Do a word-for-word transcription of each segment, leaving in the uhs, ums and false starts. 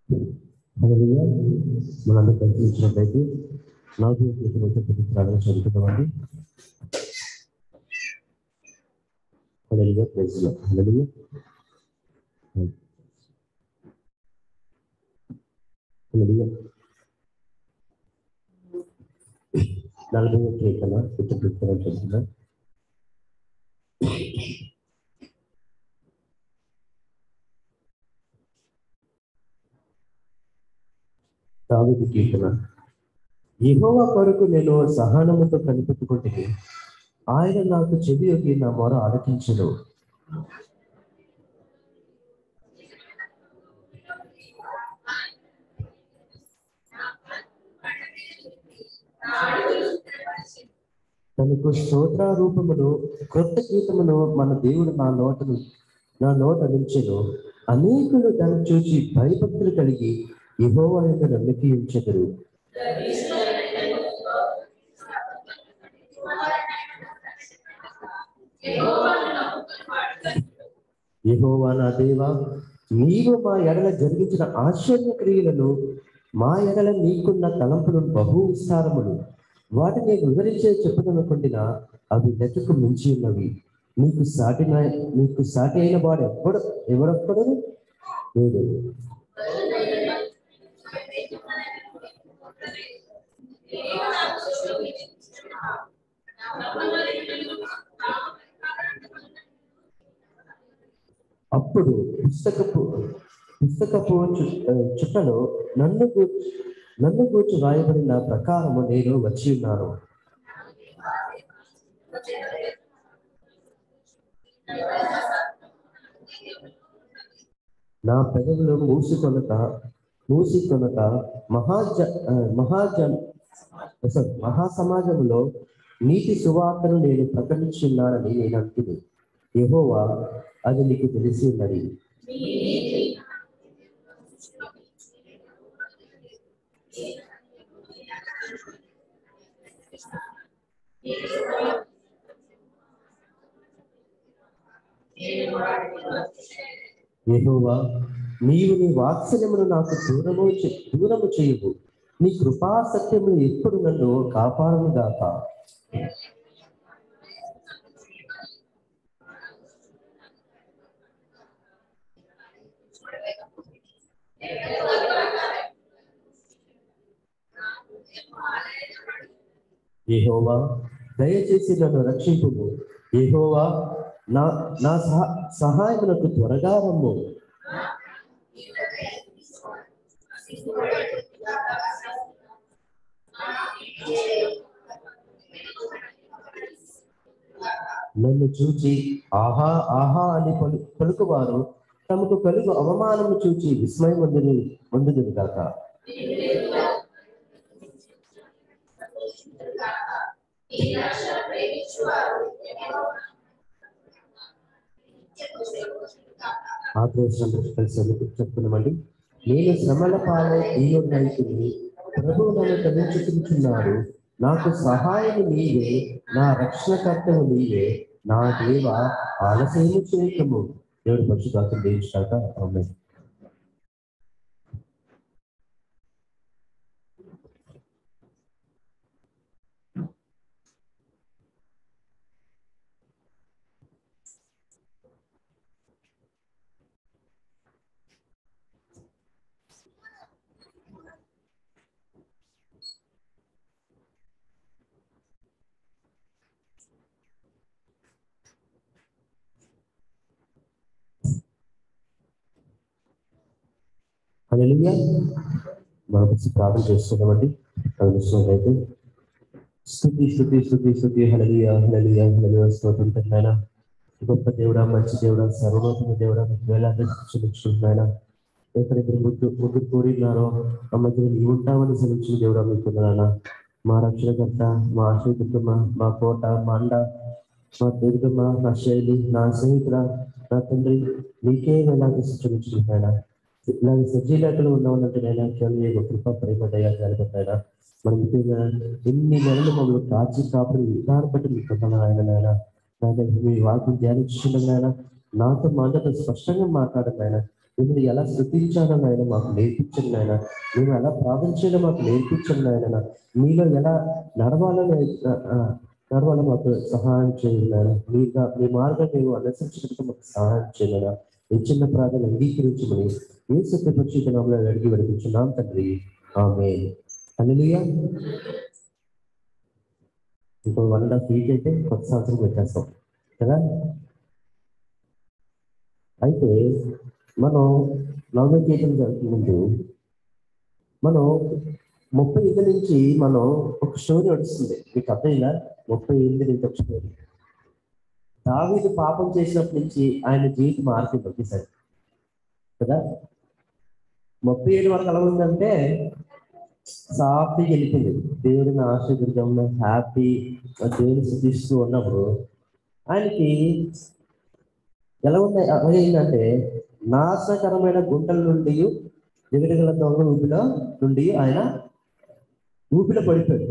హల్లెలూయా. మనందరూ పరిశీలించినట్లయితే నలభై ప్రార్థన చదువుతున్నామండి. Hallelujah. Praise the lord. Hallelujah. Hallelujah. నలభై కీర్తన ప్రార్థన చదువుతున్నాం. దావీదు కీర్తన. యెహోవా కొరకు నేను సహనముతో కనిపెట్టుకుంటే ఆయన నాకు చెవి యొగ్గి నా మొర ఆలకించెను. తనకు స్తోత్రారూపమును క్రొత్త గీతమును మన దేవుడు నా నోటను నా నోట నుంచెను. అనేకులు దాన్ని చూసి భయభక్తులు కలిగి యెహోవా యొక్క నమ్మిక ఉంచెదరు. యెహోవా నా దేవా, నీవు మా ఎడల జరిగించిన ఆశ్చర్య క్రియలను, మా ఎడల నీకున్న తలంపులు బహు విస్తారములు. వాటిని వివరించే చెప్పదనుకుంటున్నా అవి లెక్కకు మించి ఉన్నవి. నీకు సాటిన నీకు సాటి అయిన వాడు ఎప్పుడు ఎవరొక్కడు లేదు. అప్పుడు పుస్తకపు పుస్తకపు చుట్టలో నన్ను నన్ను గూర్చి రాయబడిన ప్రకారము నేను వచ్చి ఉన్నాను. నా పెదవులు మూసికొనక మూసికొనక మహాజ మహాజ మహాసమాజంలో నీతి సువార్తను నేను ప్రకటించున్నానని నేను అంటుంది. యెహోవా, అది నీకు తెలిసి ఉన్నది. యెహోవా, నీవు నీ వాత్సల్యమును నాకు దూరము దూరము చేయవు. నీ కృపా సత్యమును ఎప్పుడు నన్ను కాపాడును గాక. యెహోవా, దయచేసి నన్ను రక్షింపుము. యెహోవా, నా నా సహా సహాయమునకు త్వరగా రమ్ము. నన్ను చూచి ఆహా ఆహా అని పలు పలుకువారు తమకు కలుగు అవమానము చూచి విస్మయం పొందును పొందుదురు గాక. ఆక్రోశం కలిసి చెప్తున్నామండి. నేను శ్రమల పాలై దీనుడనైతిని, ప్రభువు నన్ను కరుణించుచున్నాడు. నాకు సహాయము నీవే, నా రక్షణకర్తవు నీవే. నా దేవ, ఆలస్యము చేయకము. దేవుడి పరిశుద్ధాత్మ దీవించుగాక. ఆమేన్. హల్లెలూయా. మనం ప్రార్థన చేస్తున్నామండి. అయితే స్తుతి స్తుతి స్తుతి స్తుతి హల్లెలూయా హల్లెలూయా హల్లెలూయా. స్తోత్రం నాయనా. గొప్ప దేవుడా, మంచి దేవుడా, సర్వోన్నత దేవుడా, వేలాది క్షమించుకుంటున్నాయన. ఎక్కడెక్కడ ముగ్గురు ముగ్గురు కోరినారో ఆ మధ్యలో నీవు ఉంటామని శ్రమించిన దేవుడా మీకు నాన్న. మా రక్షణకర్త, మా ఆశ్రయకర్త, మా కోట, మా అండ, మా దుర్గమ్మ, నా శైలి, నా స్నేహితుల, నా తండ్రి, నీకే వేలాది క్షమించుకుంటున్నాయన. ఇలాంటి సజీలతలు ఉన్నామంటే నేను కేవలం కృప ప్రేమ దయా జరుగుతాయన. మనం ముఖ్యంగా ఎన్ని నెలలు మమ్మల్ని కాచి కాపుని విధానం బట్టి మీకు ఆయన నాయన. మీ వాక్యం ధ్యానించుకున్నాం నాయన. నాతో మాటతో స్పష్టంగా మాట్లాడండి ఆయన. మిమ్మల్ని ఎలా స్థుతించాలో నాయన మాకు నేర్పించండి నాయన. మేము ఎలా ప్రార్థించాలో మాకు నేర్పించండి నాయన. మీలో ఎలా నడవాలో నడవాలో మాకు సహాయం చేయండి నాయన. మీ మీ మార్గం మేము అనుసరించడానికి మాకు సహాయం చేయాలి. ఈ చిన్న ప్రార్థన అంగీకరించమని యేసు పరిశుద్ధ నామములో అడిగి వేడుకుంటున్నాం తండ్రి, ఆమేన్. హల్లెలూయా. ఇంకో వన్ అండ్ హాఫ్ వీక్ అయితే కొత్త సంవత్సరం పెట్టేస్తాం కదా. అయితే మనం నవమి చేయడం జరుగుతుంది ముందు మనం ముప్పై ఎనిమిది నుంచి మనం ఒక స్టోరీ నడుస్తుంది. మీకు అర్థమైందా? ముప్పై ఎనిమిది నుంచి ఒక స్టోరీ. దావీదు పాపం చేసినప్పటి నుంచి ఆయన జీవితం మారుతుంది ఒకేసారి కదా. ముప్పై ఏడు వరకు ఎలా ఉందంటే సాఫీగా వెళ్ళిపోయింది. దేవుడిని ఆశీర్వదించడంలో హ్యాపీ దేవుని స్థుతిస్తూ ఉన్నప్పుడు ఆయనకి ఎలా ఉంది ఏంటంటే నాశనకరమైన గుంటల నుండి ఎగరగల దొంగ ఊపిలో నుండి ఆయన ఊపిలో పడిపోయాడు.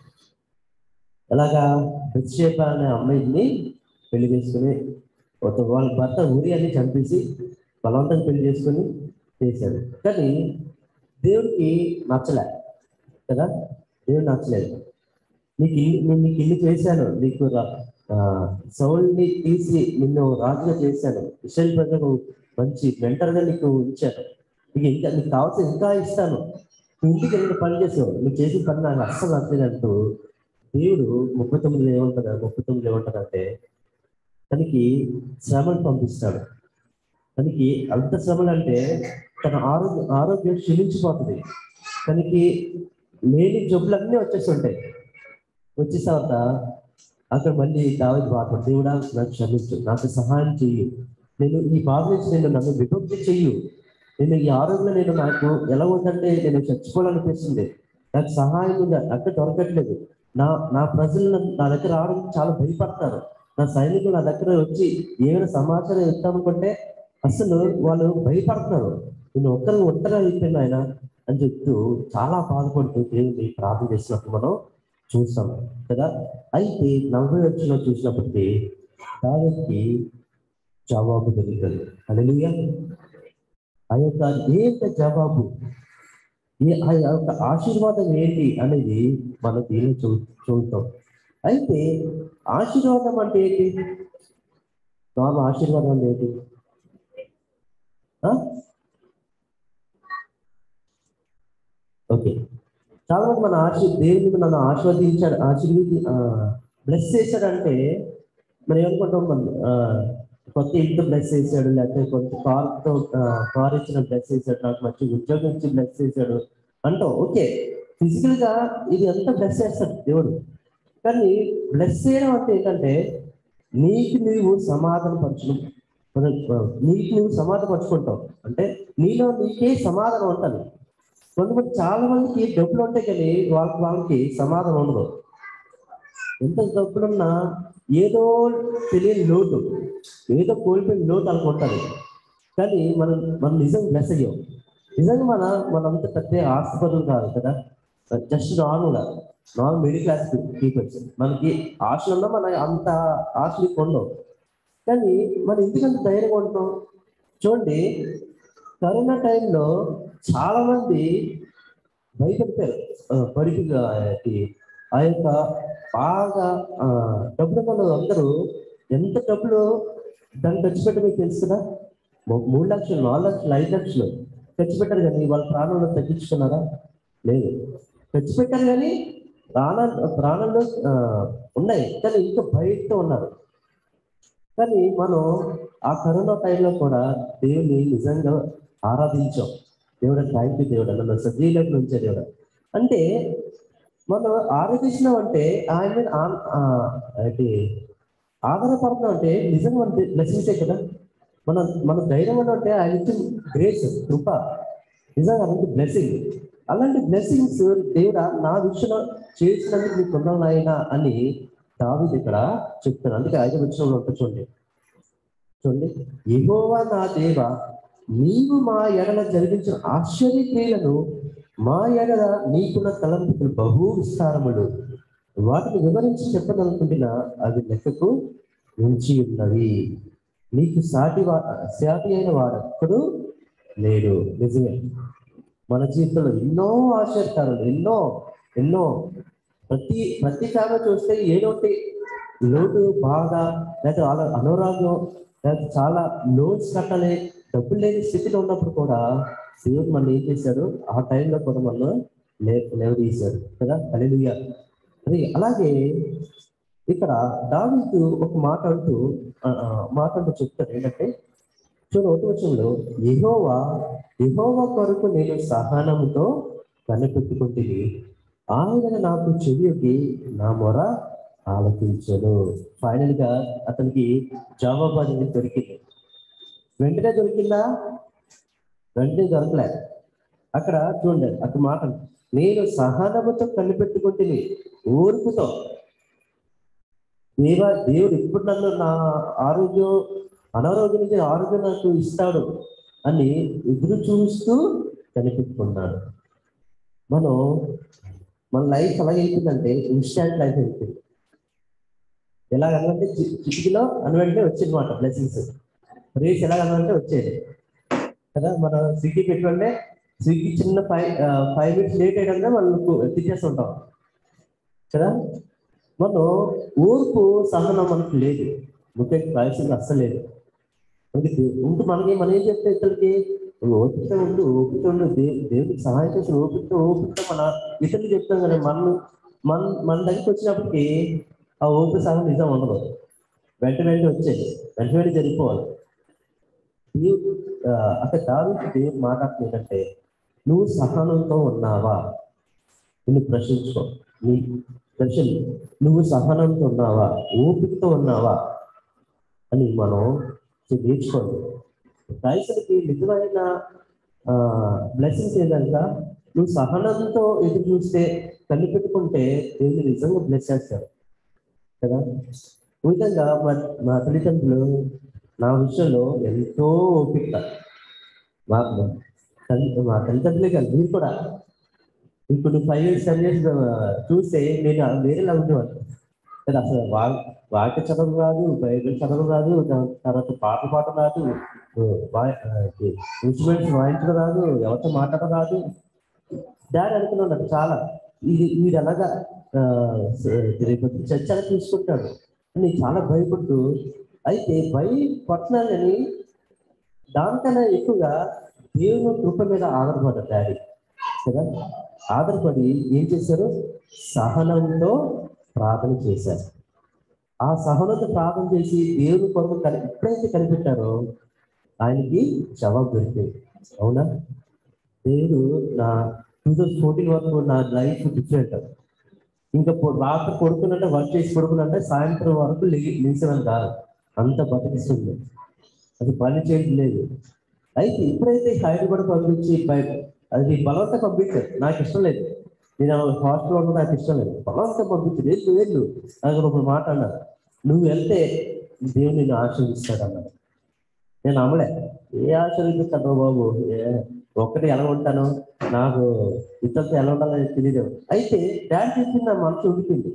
ఎలాగా బెత్షెబ అనే అమ్మాయిని పెళ్లి చేసుకుని వాళ్ళ భర్త ఊరియాని చంపేసి బలవంతంగా పెళ్లి చేసుకుని చేశాడు. కానీ దేవుడికి నచ్చలే కదా. దేవుడు నచ్చలేదు. నీకు ఇల్లు నేను నీకు ఇల్లు చేశాను, నీకు సౌల్ని తీసి నిన్ను రాజుగా చేశాను, ఇశ్రాయేలు ప్రజలకు మంచి మెంటర్గా నీకు ఉంచాను, నీకు ఇంకా నీకు కావాల్సిన ఇంకా ఇస్తాను, నువ్వు ఇంటికి వెళ్ళి పని చేసావు, నువ్వు చేసిన పని నాకు అస్సలు నచ్చలేదంటూ దేవుడు ముప్పై తొమ్మిది ఏమంటారు ముప్పై తొమ్మిది ఏమంటారంటే తనకి శ్రమను పంపిస్తాడు. తనకి అంత శ్రమలు అంటే తన ఆరోగ్య ఆరోగ్యం క్షీణించిపోతుంది. తనకి లేని జబ్బులన్నీ వచ్చేస్తుంటాయి. వచ్చేసిన తర్వాత అక్కడ మళ్ళీ దావీదు బాధపడు, దేవుడా నాకు క్షమించు, నాకు సహాయం చెయ్యి, నేను ఈ బాధ నుంచి నేను నన్ను విభక్తి చెయ్యు, నేను ఈ ఆరోగ్యంలో నేను నాకు ఎలా ఉందంటే నేను చచ్చిపోవాలనిపిస్తుంది, నాకు సహాయం ఉందా అక్కడ దొరకట్లేదు, నా నా ప్రజలు నా దగ్గర రావడం చాలా భయపడతారు, నా సైనికులు నా దగ్గర వచ్చి ఏమైనా సమాచారం ఇద్దామనుకుంటే అసలు వాళ్ళు భయపడుతున్నారు, నేను ఒక్కరిని ఒంటరిగా అయిపోయింది ఆయన అని చెప్తూ చాలా బాధపడుతూ దేవుని ప్రార్థన చేసినప్పుడు మనం చూస్తాం కదా. అయితే నలభై వచ్చిన చూసినప్పటికీ దావీదుకి జవాబు దొరుకుతుంది. హల్లెలూయా. ఆ యొక్క ఏంటి జవాబు, ఏ ఆ యొక్క ఆశీర్వాదం ఏంటి అనేది మనం దీన్ని చూ చూస్తాం. అయితే ఆశీర్వాదం అంటే ఏంటి? బాబు ఆశీర్వాదం అంటే ఏంటి? ఓకే, చాలా మంది మన ఆశీ దేవుడిని నన్ను ఆశీర్వదించాడు, ఆశీర్వది బ్లెస్ చేశాడంటే మనం ఏమనుకుంటాం, మన కొత్త ఇంట్లో బ్లెస్ చేశాడు, లేకపోతే కొంత కార్తో కార్ ఇచ్చిన బ్లెస్ చేశాడు, నాకు మంచి ఉద్యోగం ఇచ్చి బ్లెస్ చేశాడు అంటాం. ఓకే, ఫిజికల్ గా ఇది ఎంత బ్లెస్ చేస్తాడు దేవుడు. కానీ బ్లెస్ చేయడం అంటే ఏంటంటే నీకు నీవు సమాధాన పరచడం, నీకు నువ్వు సమాధాన పరుచుకుంటావు అంటే నీలో నీకే సమాధానం ఉంటుంది. కొంతమంది చాలా మందికి డబ్బులు ఉంటాయి కానీ వాళ్ళకి వాళ్ళకి సమాధానం ఉండదు. ఎంత డబ్బులున్నా ఏదో తెలియని లోటు, ఏదో కోల్పోయిన లోటు అనుకుంటారు. కానీ మనం మనం నిజంగా బ్లెస్ అయ్యాం. నిజంగా మన మనంత పెద్ద ఆస్తిపరులు కాదు కదా, జస్ట్ నార్మల్గా నార్మల్ మిడిల్ క్లాస్ పీపుల్స్. మనకి ఆశలు ఉన్నా మన అంత ఆశలు ఉండవు. కానీ మనం ఎందుకంత ధైర్యంగా ఉంటాం? చూడండి, కరోనా టైంలో చాలా మంది భయపడిపోయారు. పడిపి ఆ యొక్క బాగా డబ్బులు మన అందరూ ఎంత డబ్బులు దాన్ని ఖర్చు పెట్టడం మీకు తెలుసు కదా. మూడు లక్షలు నాలుగు లక్షలు ఐదు లక్షలు ఖర్చు పెట్టారు కానీ వాళ్ళ ప్రాణంలో తగ్గించుకున్నారా? లేదు. ఖర్చు పెట్టారు కానీ ప్రాణాలు ప్రాణంలో ఉన్నాయి కానీ ఇంకా భయంతో ఉన్నారు. కానీ మనం ఆ కరోనా టైంలో కూడా దేవుని నిజంగా ఆరాధించాం. దేవుడు థ్యాంక్ యూ దేవుడు, నన్ను సజీవులకు ఉంచే దేవుడు అంటే మనం ఆరాధించినాం అంటే ఆయన మీద అంటే ఆధారపడుతున్నాం అంటే నిజంగా మన బ్లెస్సింగ్సే కదా. మన మన ధైర్యం అంటే ఆయన ఇచ్చిన గ్రేస్ కృప నిజంగా అలాంటి బ్లెస్సింగ్. అలాంటి బ్లెస్సింగ్స్ దేవుడా నా విషయంలో చేసినందుకు నీకు కొందరు అని దావీదు ఇక్కడ చెప్తాను. అందుకే ఐదు వచనంలో ఉంటుంది చూడండి చూడండి యెహోవా నా దేవా, నీవు మా ఎడల జరిగించిన ఆశ్చర్య క్రియలను, మా ఎడల నీకున్న తలంపులు బహు విస్తారములు, వాటిని వివరించి చెప్పదనుకుంటున్నా అవి లెక్కకు ఉంచి ఉన్నవి. నీకు సాటి వా సాటి అయిన వాడొక్కడు లేడు. నిజమే, మన జీవితంలో ఎన్నో ఆశ్చర్యకారులు, ఎన్నో ఎన్నో ప్రతి ప్రతి ఫ్యామిలీ చూస్తే ఏదో ఒకటి లోటు, బాధ, లేకపోతే వాళ్ళ అనారోగ్యం, లేకపోతే చాలా లోన్స్ కట్టాలి, డబ్బులు లేని స్థితిలో ఉన్నప్పుడు కూడా దేవుడు మనం ఏం చేశాడు, ఆ టైంలో కూడా మనం లే లేవదీశాడు కదా. హల్లెలూయా. అది అలాగే ఇక్కడ దావీదు ఒక మాట అంటూ మాట అంటూ చెప్తాడు ఏంటంటే, చూడండి ఒకటి వచ్చంలో, యెహోవా యెహోవా కొరకు నేను సహనముతో కనిపెట్టుకుంటుంది, ఆయన నాకు చెవియొగ్గి నా మొర ఆలకించను. ఫైనల్ గా అతనికి జవాబు అనేది దొరికింది. వెంటనే దొరికిందా? వెంటనే దొరకలే. అక్కడ చూడండి అక్కడ మాట, నేను సహనముతో కనిపెట్టుకుంటుంది, ఓర్పుతో. దేవ దేవుడు ఇప్పుడు నన్ను నా ఆరోగ్యం అనారోగ్యం నుంచి ఆరోగ్యం నాకు ఇస్తాడు అని ఎదురు చూస్తూ కనిపెట్టుకున్నాడు. మనం మన లైఫ్ ఎలా వెళ్తుందంటే ఇన్స్టాంట్ లైఫ్ వెళ్తుంది. ఎలాగనంటే చిటికలో అనువంటే వచ్చింది మాట బ్లెస్సింగ్స్. రేస్ ఎలాగనంటే వచ్చేది కదా. మన స్విగ్గీ పెట్టుకుంటే స్విగ్గీ చిన్న ఫైవ్ ఫైవ్ మినిట్స్ లేట్ అయ్యడంగా మనం తిట్టేస్తుంటాం కదా. మనం ఓర్పు సహనం మనకు లేదు, ముఖ్యంగా రాయలసీమ అస్సలు లేదు. మనకి ఉంటూ మనకి మనం ఏం చెప్తే ఇతరులకి ఓపిక ఉండు, ఓపిక ఉండు, దేవు దేవుడికి సహాయం చేసి ఓపిక ఓపిక మన ఇతరులు చెప్తాం కదా. మన మన మన దగ్గరికి వచ్చినప్పటికీ ఆ ఓపిక సహనం నిజం ఉండదు. వెంట వెంటనే వచ్చేది, వెంట వెంటనే జరిగిపోవాలి. దేవుడు అక్కడ దావీదు దేవుడు మాట్లాడుతుంది ఏంటంటే, నువ్వు సహనంతో ఉన్నావా? నిన్ను ప్రశ్నించుకో, నీ ప్రశ్న, నువ్వు సహనంతో ఉన్నావా, ఓపికతో ఉన్నావా అని మనం నేర్చుకోండి. క్రైస్తవులకి నిజమైన బ్లెస్సింగ్స్ ఏంటంటే, నువ్వు సహనంతో ఎదురు చూస్తే కనిపెట్టుకుంటే దేవుడు నిజంగా బ్లెస్ చేస్తారు కదా. విధంగా మా మా తల్లిదండ్రులు నా విషయంలో ఎంతో ఓపిక. మా మా తల్లిదండ్రులే కాదు, మీరు కూడా ఇప్పుడు ఫైవ్ ఇయర్స్ టెన్ ఇయర్స్ చూస్తే నేను వేరేలా ఉండేవాడు కదా. అసలు వా వాక్య చదవడం రాదు, బైబిల్ చదవడం రాదు, తర్వాత పాట పాట రాదు, ఇన్స్ట్రుమెంట్స్ వాయించడం రాదు, ఎవరితో మాట్లాడడం రాదు. డాడీ అనుకున్నాడు చాలా, ఇది వీడు ఎలాగా చర్చ ఎలా తీసుకుంటాడు అని చాలా భయపడుతూ, అయితే భయపడుతున్నానని దానికన్నా ఎక్కువగా దేవుని కృప మీద ఆధారపడ్డాడు డాడీ కదా. ఆధారపడి ఏం చేశారు, సహనంతో ప్రార్థన చేశారు. ఆ సహనంతో ప్రార్థన చేసి దేవుని కొరకు కలి ఎప్పుడైతే కనిపెట్టారో ఆయనకి జవాబు దొరికింది. అవునా, దేవుడు నా టూ థౌజండ్ ఫోర్టీన్ వరకు నా లైఫ్ డిఫరెంట్. ఇంకా రాత్రి పడుకున్నంటే వర్క్ చేసి పడుకున్నంటే సాయంత్రం వరకు లెగి లేచడం కాదు, అంత బతికిస్తుంది, అది పని చేయడం లేదు. అయితే ఎప్పుడైతే హైదరాబాద్ పంపించి బయట అది బలవంత పంపించారు, నాకు ఇష్టం లేదు, నేను హాస్టల్లో ఉండడం నాకు ఇష్టం లేదు, బలవంతం పంపించారు. వెళ్ళు వెళ్ళు నాకు ఒక మాట అన్నారు, నువ్వు వెళ్తే దేవుడు నిన్ను ఆశీర్వదిస్తాడు అన్నారు. నేను నమ్మలే, ఏ ఆశీర్వదిస్తాను బాబు, ఏ ఒక్కటి ఎలా ఉంటాను, నాకు ఇతరులతో ఎలా ఉండాలని తెలియదు. అయితే డాడీ చెప్పింది నా మనసు ఉడికింది.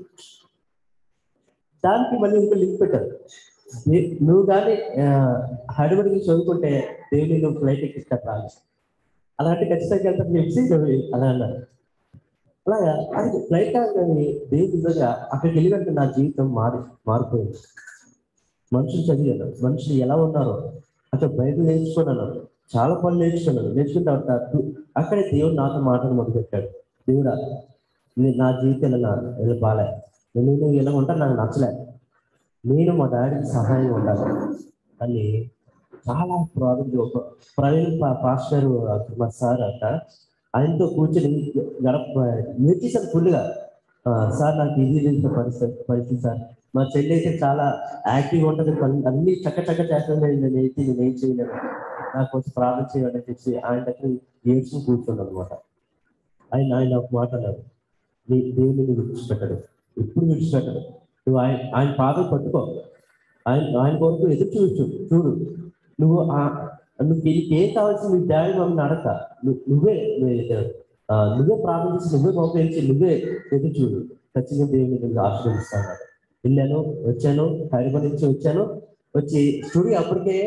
దానికి మళ్ళీ ఇంకో లింక్ పెట్టారు, నువ్వు కానీ హైదరాబాద్కి చదువుకుంటే దేవుని నువ్వు ఫ్లైట్ ఎక్కిస్తాడు రాదు, అలాంటి ఖచ్చితంగా వెళ్తాను చెప్పి అలా అన్నారు. అలాగా అది ఫ్లైట్ కాదు కానీ దేవుని నిజంగా అక్కడికి వెళ్ళినట్టు నా జీవితం మారి మారిపోయింది. మనుషులు చదివాను, మనుషులు ఎలా ఉన్నారో అక్కడ బైబిల్ నేర్చుకున్నాను, చాలా పనులు నేర్చుకున్నాను. నేర్చుకున్న తర్వాత అక్కడే దేవుడు నాతో మాటలు మొదలుపెట్టాడు. దేవుడా, నా జీవితం ఇలా ఇలా బాలే, నేను నువ్వు ఇలా ఉంటా నాకు నచ్చలే, నేను మా డాడీకి సహాయం ఉండాలి అని చాలా ప్రాబ్లం. ఒక ప్రవీణ్ పాస్టర్ మా సార్ అంట, ఆయనతో కూర్చొని గడప నేర్చేసాను ఫుల్గా. సార్ నాకు ఇది తెలిసిన పరిస్థితి పరిస్థితి సార్, మా చెల్లి అయితే చాలా యాక్టివ్గా ఉంటుంది, అన్ని చక్క చక్క చేస్తుంది, నేను అయితే నేను ఏం చేయలేను, నాకు కొంచెం ప్రార్థన చేయాలని చెప్పి ఆయన దగ్గర ఏడ్చుకుని కూర్చోండి అనమాట. ఆయన ఆయన ఒక మాట అన్నారు, నీ దేవుని విడిచిపెట్టడు, ఎప్పుడు విడిచిపెట్టడు, నువ్వు ఆయన ఆయన పాదం పట్టుకో, ఆయన ఆయన కొరకు ఎదురు చూడు చూడు నువ్వు నువ్వు నీకేం కావాల్సి నీ డాడీ మమ్మల్ని అడగ, నువ్వే నువ్వే ప్రార్థించి, నువ్వే మోకరించి, నువ్వే ఎదురు చూడు, ఖచ్చితంగా దేవుని నువ్వు ఆశీర్వదిస్తాను. వెళ్ళాను, వచ్చాను, హైదరాబాద్ నుంచి వచ్చాను, వచ్చి స్టూడియో అప్పటికే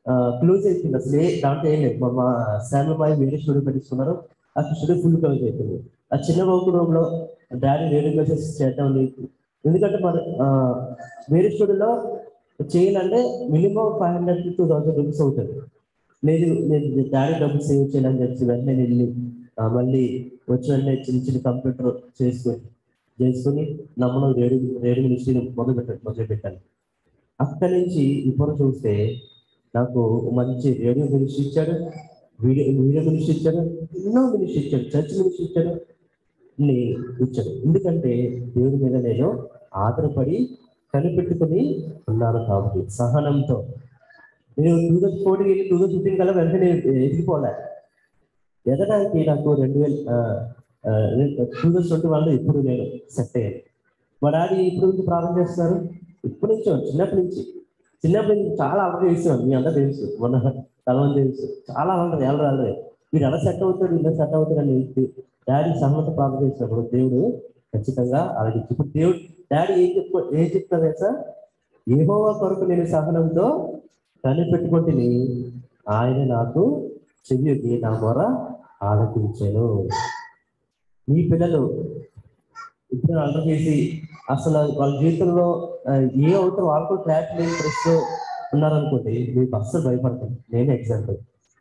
క్లోజ్ అయిపోయింది. అసలు ఏ దాంట్లో ఏం లేదు. మా శామ్లబాయి వేరే స్టూడియో పెట్టించుకున్నారు. ఆ స్టూడియో ఫుల్ క్లోజ్ అయిపోయింది. ఆ చిన్న వర్క్ రూమ్లో డాడీ రేడియో మెసేజ్ చేద్దాం లేదు. ఎందుకంటే మన వేరే స్టూడియోలో చేయాలంటే minimum five hundred to two thousand rupees అవుతుంది. లేదు నేను డాడీ డబ్బులు సేవ్ చేయాలని చెప్పి వెంటనే వెళ్ళి మళ్ళీ వచ్చి వెంటనే చిన్న చిన్న కంప్యూటర్ చేసుకొని చేసుకొని నమ్మడం రేడియో రేడియో మినిస్ట్రీ మొదలు పెట్టాను మొదలు పెట్టాను అక్కడి నుంచి ఇప్పుడు చూస్తే నాకు మంచి రేడియో మినిస్ట్రీ ఇచ్చాడు, వీడియో వీడియో మినిస్ట్రీ ఇచ్చాడు, ఎన్నో మినిస్ట్రీ ఇచ్చాడు, చర్చ్ మినిస్ట్రీ ఇచ్చాడు, అన్ని ఇచ్చాడు. ఎందుకంటే దేవుడి మీద నేను ఆధారపడి కనిపెట్టుకుని ఉన్నాను కాబట్టి సహనంతో. నేను టూ థౌసండ్ ఫోర్టీన్ వెళ్ళి టూ థౌసండ్ ఫిఫ్టీన్ కల్లా వెంటనే ఎదిగిపోలే. ఎదడానికి నాకు రెండు వేల టూ థౌసండ్ ట్వంటీ వన్లో ఇప్పుడు నేను సెట్ అయ్యాను. మా డాడీ ఇప్పుడు నుంచి ప్రారంభం చేస్తున్నారు. ఇప్పటి నుంచో చిన్నప్పటి నుంచి చిన్నప్పటి నుంచి చాలా అలవాటు చేస్తున్నాను. మీ అందరూ తెలుసు, మొన్న తలవని తెలుసు, చాలా అలవాటు ఎవరు అలరే వీడు ఎలా సెట్ అవుతాడు ఇలా సెట్ అవుతాడు అని డాడీ సహమత ప్రారంభం చేసినప్పుడు దేవుడు ఖచ్చితంగా అలాగే ఇప్పుడు దేవుడు డాడీ ఏం చెప్పు ఏం చెప్తారు సార్, యెహోవా కొరకు నేను సహనంతో కనిపెట్టుకుంటుని ఆయన నాకు చెవికి నా మొర ఆలకించాను. మీ పిల్లలు ఇప్పుడు అర్థం చేసి అసలు వాళ్ళ జీవితంలో ఏ అవుతారో వాళ్ళకు క్లారిటీ లేని పరిస్థితిలో ఉన్నారనుకోండి, మీకు అస్సలు భయపడతాను. నేను ఎగ్జాంపుల్,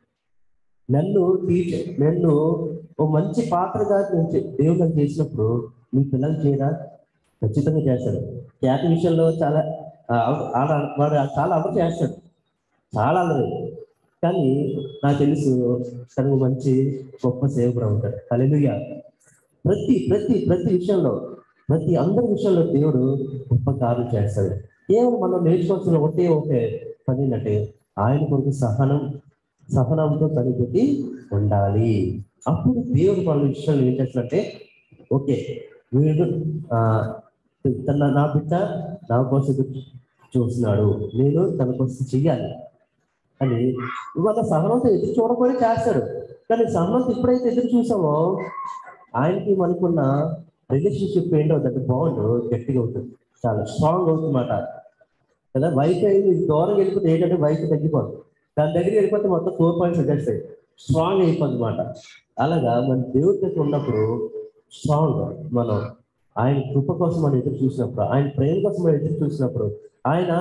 నన్ను టీచర్ నన్ను ఓ మంచి పాత్రగా దేవుడు నన్ను చేసినప్పుడు మీ పిల్లలు చేయరా? ఖచ్చితంగా చేస్తాడు. ఖ్యాతి విషయంలో చాలా వాడు చాలా అమలు చేస్తాడు, చాలా అలరు. కానీ నాకు తెలుసు తనకు మంచి గొప్ప సేవకుడు అవుతాడు. హల్లెలూయా. ప్రతి ప్రతి ప్రతి విషయంలో ప్రతి అందరి విషయంలో దేవుడు గొప్ప కార్యం చేస్తాడు. కేవలం మనం నేర్చుకోవాల్సిన ఒకటే ఒకే పని అంటే ఆయన కొరకు సహనం సహనంతో కనిపెట్టి ఉండాలి. అప్పుడు దేవుడు మన విషయంలో ఏం చేస్తాడంటే, ఓకే వీడు తన నా బిడ్డ నా కోసం చూస్తున్నాడు, నేను తన కోసం చెయ్యాలి అని ఇవాళ సహనంతో ఎదురు చూడకపోతే చేస్తాడు. కానీ సహనంతో ఎప్పుడైతే ఎదురు చూసామో ఆయనకి మనకున్న రిలేషన్షిప్ ఏంటో దాని బాండ్ గట్టిగా అవుతుంది, చాలా స్ట్రాంగ్ అవుతుందన్నమాట కదా. వైఫ్ అయింది దూరం వెళ్ళిపోతే ఏంటంటే వైఫ్ తగ్గిపోదు, దాని దగ్గరికి వెళ్ళిపోతే మొత్తం ఫోర్ పాయింట్స్ వచ్చేస్తాయి, స్ట్రాంగ్ అయిపోతుంది అనమాట. అలాగా మన దేవుడి దగ్గర ఉన్నప్పుడు స్ట్రాంగ్ మనం ఆయన కృప కోసం మనం ఎదురు చూసినప్పుడు, ఆయన ప్రేమ కోసం మనం ఎదురు చూసినప్పుడు, ఆయన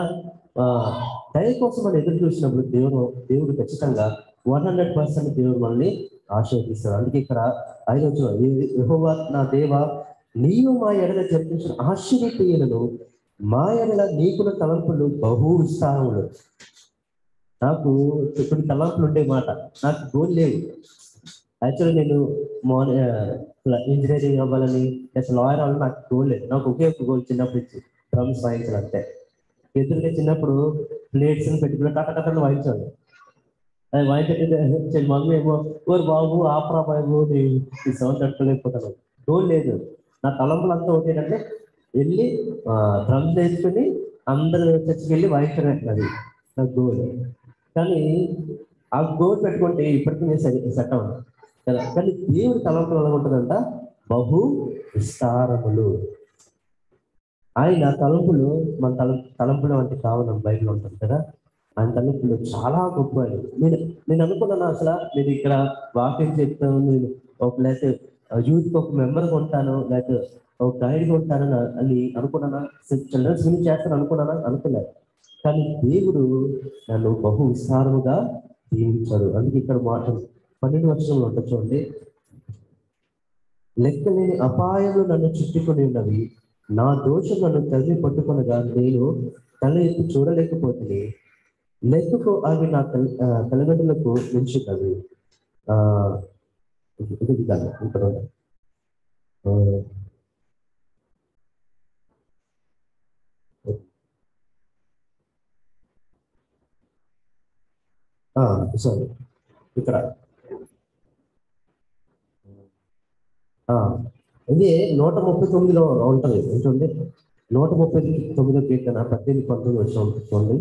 దయ కోసం మనం ఎదురు చూసినప్పుడు దేవుడు దేవుడు ఖచ్చితంగా వన్ హండ్రెడ్ పర్సెంట్ దేవుడు మనల్ని ఆశీర్వదిస్తాడు. అందుకే ఇక్కడ ఐదు వచ్చిన యెహోవా నా దేవా నీవు మా ఎడల జరిపించిన ఆశ్చర్యక్రియలను మా ఎడల నీకున్న తలంపులు బహు విస్తారములు. నాకు కొన్ని తలంపులు ఉండే మాట, నాకు గోల్ లేవు. యాక్చువల్లీ నేను మార్నింగ్ ఇంజనీరింగ్ అవ్వాలని అసలు లాయర్ అవ్వాలని నాకు గోల్ లేదు. నాకు ఒకే ఒక గోల్ చిన్నప్పటి నుంచి డ్రమ్స్ వాయించాలంటే. ఎదురుగా చిన్నప్పుడు ప్లేట్స్ పెట్టుకుని టక టక్కని వాయించాలి. అది వాయించే మమ్మీ ఏమో ఓరు బాబు ఆపరా బాబు ఈ సౌండ్ తట్టుకోలేకపోతాను. గోల్ లేదు. నా తలంపులు అంతా ఒకటి ఏంటంటే వెళ్ళి డ్రమ్స్ వేసుకుని అందరు చర్చికి వెళ్ళి వాయించడం, అది నా గోల్. కానీ ఆ గోల్ పెట్టుకుంటే ఇప్పటికీ నేను సరి సెట్ అవ్వను కదా. కానీ దేవుడి తలంపులు ఎలా ఉంటుందంట, బహు విస్తారములు. ఆయన తలంపులు మన తల తలంపులు అంటే కావాలి బైబిల్ ఉంటుంది కదా. ఆయన తలంపులు చాలా గొప్ప. నేను నేను అనుకున్నాను అసలు నేను ఇక్కడ వాకింగ్ చెప్తాను, నేను ఒక లేకపోతే యూత్కి ఒక మెంబర్గా ఉంటాను, లేకపోతే ఒక గైడ్గా ఉంటాను అని అనుకున్నానా, చిల్డ్రన్స్ గురించి చేస్తాను అనుకున్నానా, అనుకున్నాను. కానీ దేవుడు నన్ను బహు విస్తారముగా దీవించాడు. అందుకే ఇక్కడ మాట పన్నెండు వర్షంలో ఉంటుంది చూడండి, లెక్కలేని అపాయాలు నన్ను చుట్టుకొని ఉన్నవి, నా దోషం నన్ను తల్లి పట్టుకొనగా నేను తల ఎత్తి చూడలేకపోతే, లెక్కకు అవి నా తల తలగడ్డలకు మించుతవి. ఆ ఇది కాదు ఇక్కడ సారీ ఇక్కడ ఇది నూట ముప్పై తొమ్మిదిలో ఉంటుంది ఏంటంటే నూట ముప్పై తొమ్మిదో కీర్తన పద్దెనిమిది పంతొమ్మిది వచ్చిన ఉంటుంది.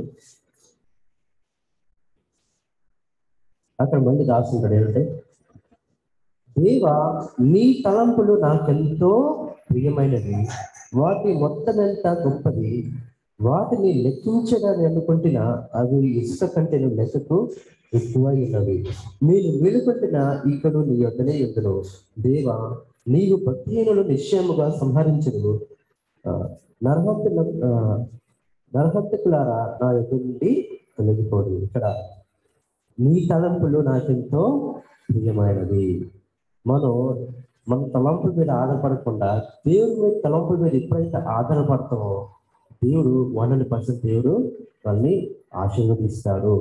అక్కడ మళ్ళీ రాస్తుంటాడు ఏంటంటే, దేవా నీ తలంపులు నాకెంతో ప్రియమైనవి, వాటి మొత్తం ఎంత గొప్పది, వాటిని లెక్కించడానికి అనుకుంటున్నా అవి ఇసుక కంటే లెక్కకు ఎక్కువ ఉన్నవి. నేను వెలుపట్టిన ఇక్కడు నీ యొద్దనే ఎందును దేవా, నీవు భక్తిహీనులు నిశ్చయముగా సంహరించదు. నరహత్తుల నరహత్తుకులారా నా యొద్ద నుండి తొలగిపోదు. ఇక్కడ నీ తలంపులు నాకెంతో ప్రియమైనది. మనం మన తలంపుల మీద ఆధారపడకుండా దేవుడి మీద తలంపుల మీద ఎప్పుడైతే ఆధారపడతామో దేవుడు వన్ హండ్రెడ్ పర్సెంట్ దేవుడు వాళ్ళని ఆశీర్వదిస్తాడు.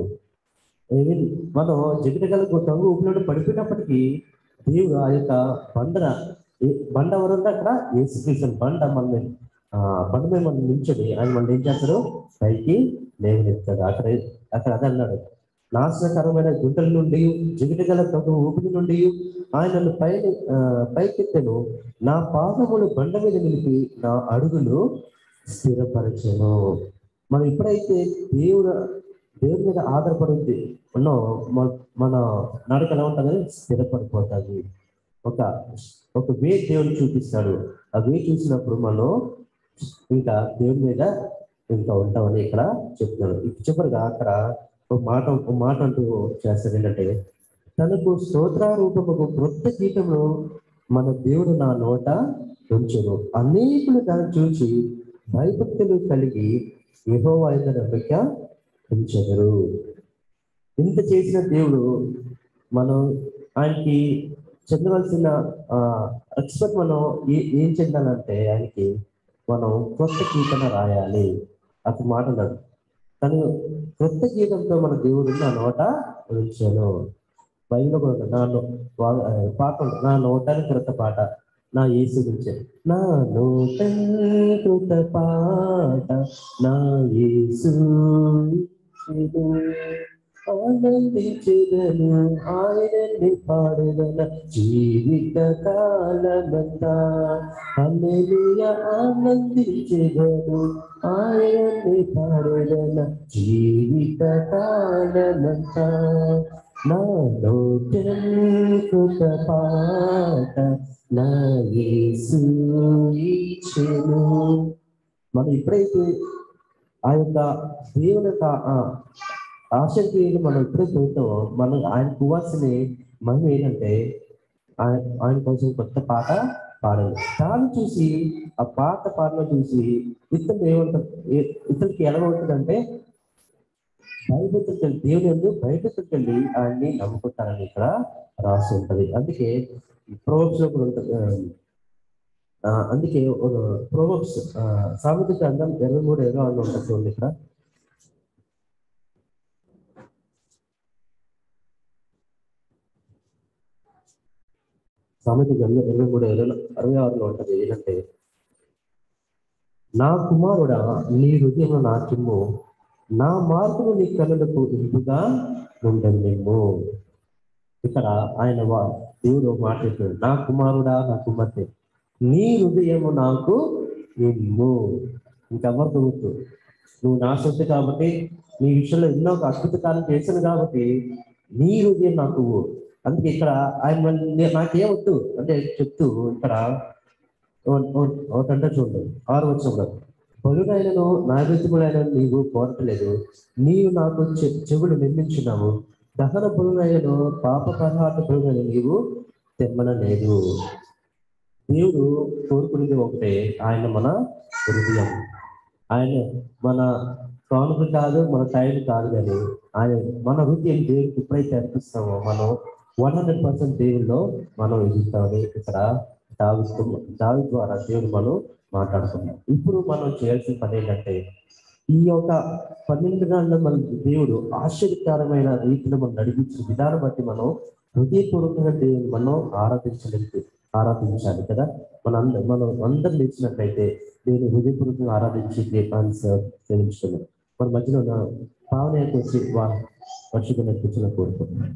మనం జగడగల తంగు ఊపిలో పడిపోయినప్పటికీ దేవుడు ఆ యొక్క బండన బండ ఎవరు ఉంటే అక్కడ యేసుక్రీస్తు బండ మన బండ మీద మనం నిల్చొని ఆయన మనం ఏం చేస్తాడు, పైకి లేవనెత్తాడు. అక్కడ అక్కడ అదే అన్నాడు, నాశనకరమైన గుంటల నుండి జిగటగల తగు ఊపిరి నుండి ఆయనను పైన పైకెత్తను, నా పాదములు బండ మీద నిలిపి నా అడుగులు స్థిరపరచను. మనం ఎప్పుడైతే దేవుడు దేవుడి మీద ఆధారపడి ఉన్నో మన నడక ఎలా ఉంటుందని స్థిరపడిపోతుంది. ఒక ఒక వే దేవుడు చూపిస్తాడు. ఆ వే చూసినప్పుడు మనం ఇంకా దేవుడి మీద ఇంకా ఉంటామని ఇక్కడ చెప్తున్నాడు. చివరిగా అక్కడ ఒక మాట ఒక మాట అంటూ చేస్తాడు ఏంటంటే, తనకు స్తోత్రారూపము క్రొత్త గీతమును మన దేవుడు నా నోట ఉంచెను, అనేకులు దాన్ని చూసి భయభక్తులు కలిగి యెహోవా యందు నమ్మిక ఉంచెదరు. ఇంత చేసిన దేవుడు మనం ఆయనకి చెందవలసిన ఎక్స్పెక్ట్ మనం ఏం చెందాలంటే ఆయనకి మనం కొత్త కీర్తన రాయాలి. అతను మాట అన్నాడు, తను కొత్త గీతంతో మన దేవుడు నా నోట ఉంచాను. బైబిల్లో కూడా నా పాట నా నోటానికి క్రొత్త పాట నా యేసు గురించే, నా నోట కృత పాట నా యేసు ఆనందించెదను, ఆయనని పాడెదన జీవిత కాలమంతా. హల్లెలూయా ఆనందించెదను, ఆయనని పాడెదన జీవిత కాలమంతా. నా నోట పాట నా యేసు ఇచ్చెను. మనం ఎప్పుడైతే ఆ యొక్క దేవుని యొక్క ఆసక్తిని మనం ఎప్పుడైతే చూస్తామో మనం ఆయన కువాల్సిన మనం ఏంటంటే ఆయన ఆయన కోసం కొత్త పాట పాడాలి. దాన్ని చూసి ఆ పాత పాటలు చూసి ఇతరులు ఏమంటారు, ఇతరులకి ఎలా ఉంటుందంటే భయభక్తులు దేవుని ఎందుకు భయభక్తులు వెళ్ళి ఆయన్ని నమ్ముకుంటారని ఇక్కడ రాసి ఉంటుంది. అందుకే ప్రోవర్బ్స్ లో కూడా ఉంటుంది. అందుకే ప్రోవర్బ్స్ సామెత గ్రంథం ఇరవై మూడు ఇరవై ఆరులో ఉంటుంది చూడండి. ఇక్కడ సామెత గ్రంథం ఇరవై మూడు ఇరవై అరవై ఆరులో ఉంటుంది ఏంటంటే, నా కుమారుడా నీ హృదయం నాకిమ్ము, నా మార్పును నీ కనులకు ఇంపుగా ఉండనిమ్ము. ఇక్కడ ఆయన వా దేవుడు మాట్లాడుతాడు, నా కుమారుడా నా కుమార్తె నీ హృదయము నాకు ఇమ్ము. ఇంకెవరు దొరుకుతూ నువ్వు నా సొత్తు కాబట్టి నీ విషయంలో ఎన్నో అద్భుత కాలం చేశాను కాబట్టి నీ హృదయం నాకు. అందుకే ఇక్కడ ఆయన నాకేమొద్దు అంటే చెప్తూ ఇక్కడ ఒకటంటే చూడండి ఆరు వచ్చిన బలుడైనను నైవేద్యములైనను నీవు కోరట్లేదు, నీవు నాకు చెవులు నిర్మించున్నావు, దహన బలుడైనను పాప పరిహార బలుడైన నీవు తెమ్మనలేదు. దేవుడు కోరుకునేది ఒకటే, ఆయన మన హృదయం. ఆయన మన కానుక కాదు, మన టైం కాదు, కానీ ఆయన మన హృదయం దేవుడికి ఎప్పుడైతే అర్పిస్తామో మనం వన్ హండ్రెడ్ పర్సెంట్ దేవుల్లో మనం ఎదుగుతామని ఇక్కడ దావీదు దావీదు ద్వారా దేవుడు మనం మాట్లాడుతున్నాం. ఇప్పుడు మనం చేయాల్సిన పని ఏంటంటే ఈ యొక్క పన్నెండు గంటల మన దేవుడు ఆశ్చర్యకరమైన రీతిలో మనం నడిపించిన విధానం బట్టి మనం హృదయపూర్వకంగా దేవుని మనం ఆరాధించలేదు ఆరాధించాలి కదా. మన అందరం మనం అందరం లేచినట్లయితే నేను హృదయపూర్వకంగా ఆరాధించి దీపాన్ని సేవించుకున్నాను. మన మధ్యలో ఉన్న పావన వచ్చి వర్షిక కూర్చున్న కోరుకుంటున్నాను.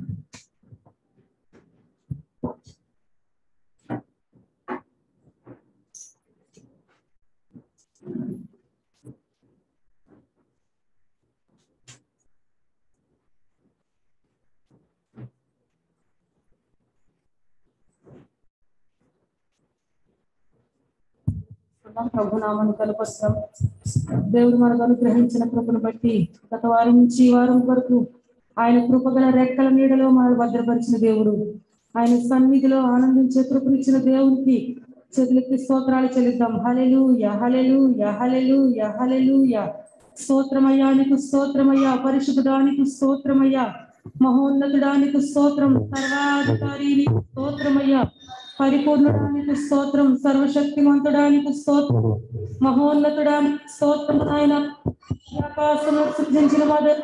ఉన్నాం. ప్రభు నామాన్ని కనపరుస్తాం. దేవుడు మనకు అనుగ్రహించిన కృపను బట్టి గత వారం నుంచి ఈ వారం వరకు ఆయన కృపగల రెక్కల నీడలో మనల్ని భద్రపరిచిన దేవుడు, ఆయన సన్నిధిలో ఆనందించే కృపనిచ్చిన దేవునికి చేతులెత్తి స్తోత్రాలు చెల్లిద్దాం. హల్లెలూయా, హల్లెలూయా, హల్లెలూయా, హల్లెలూయా. స్తోత్రమయ్యా, నీకు స్తోత్రమయ్యా, పరిశుద్ధుడానికి స్తోత్రమయ్యా, మహోన్నతుడానికి స్తోత్రం, సర్వాధికారి నీకు స్తోత్రమయ్యా, పరిపూర్ణుడానికి స్తోత్రం, సర్వశక్తిమంతుడానికి స్తోత్రం, మహోన్నతుడానికి స్తోత్రం. ఆయన ఆకాశం సృజించిన వాడు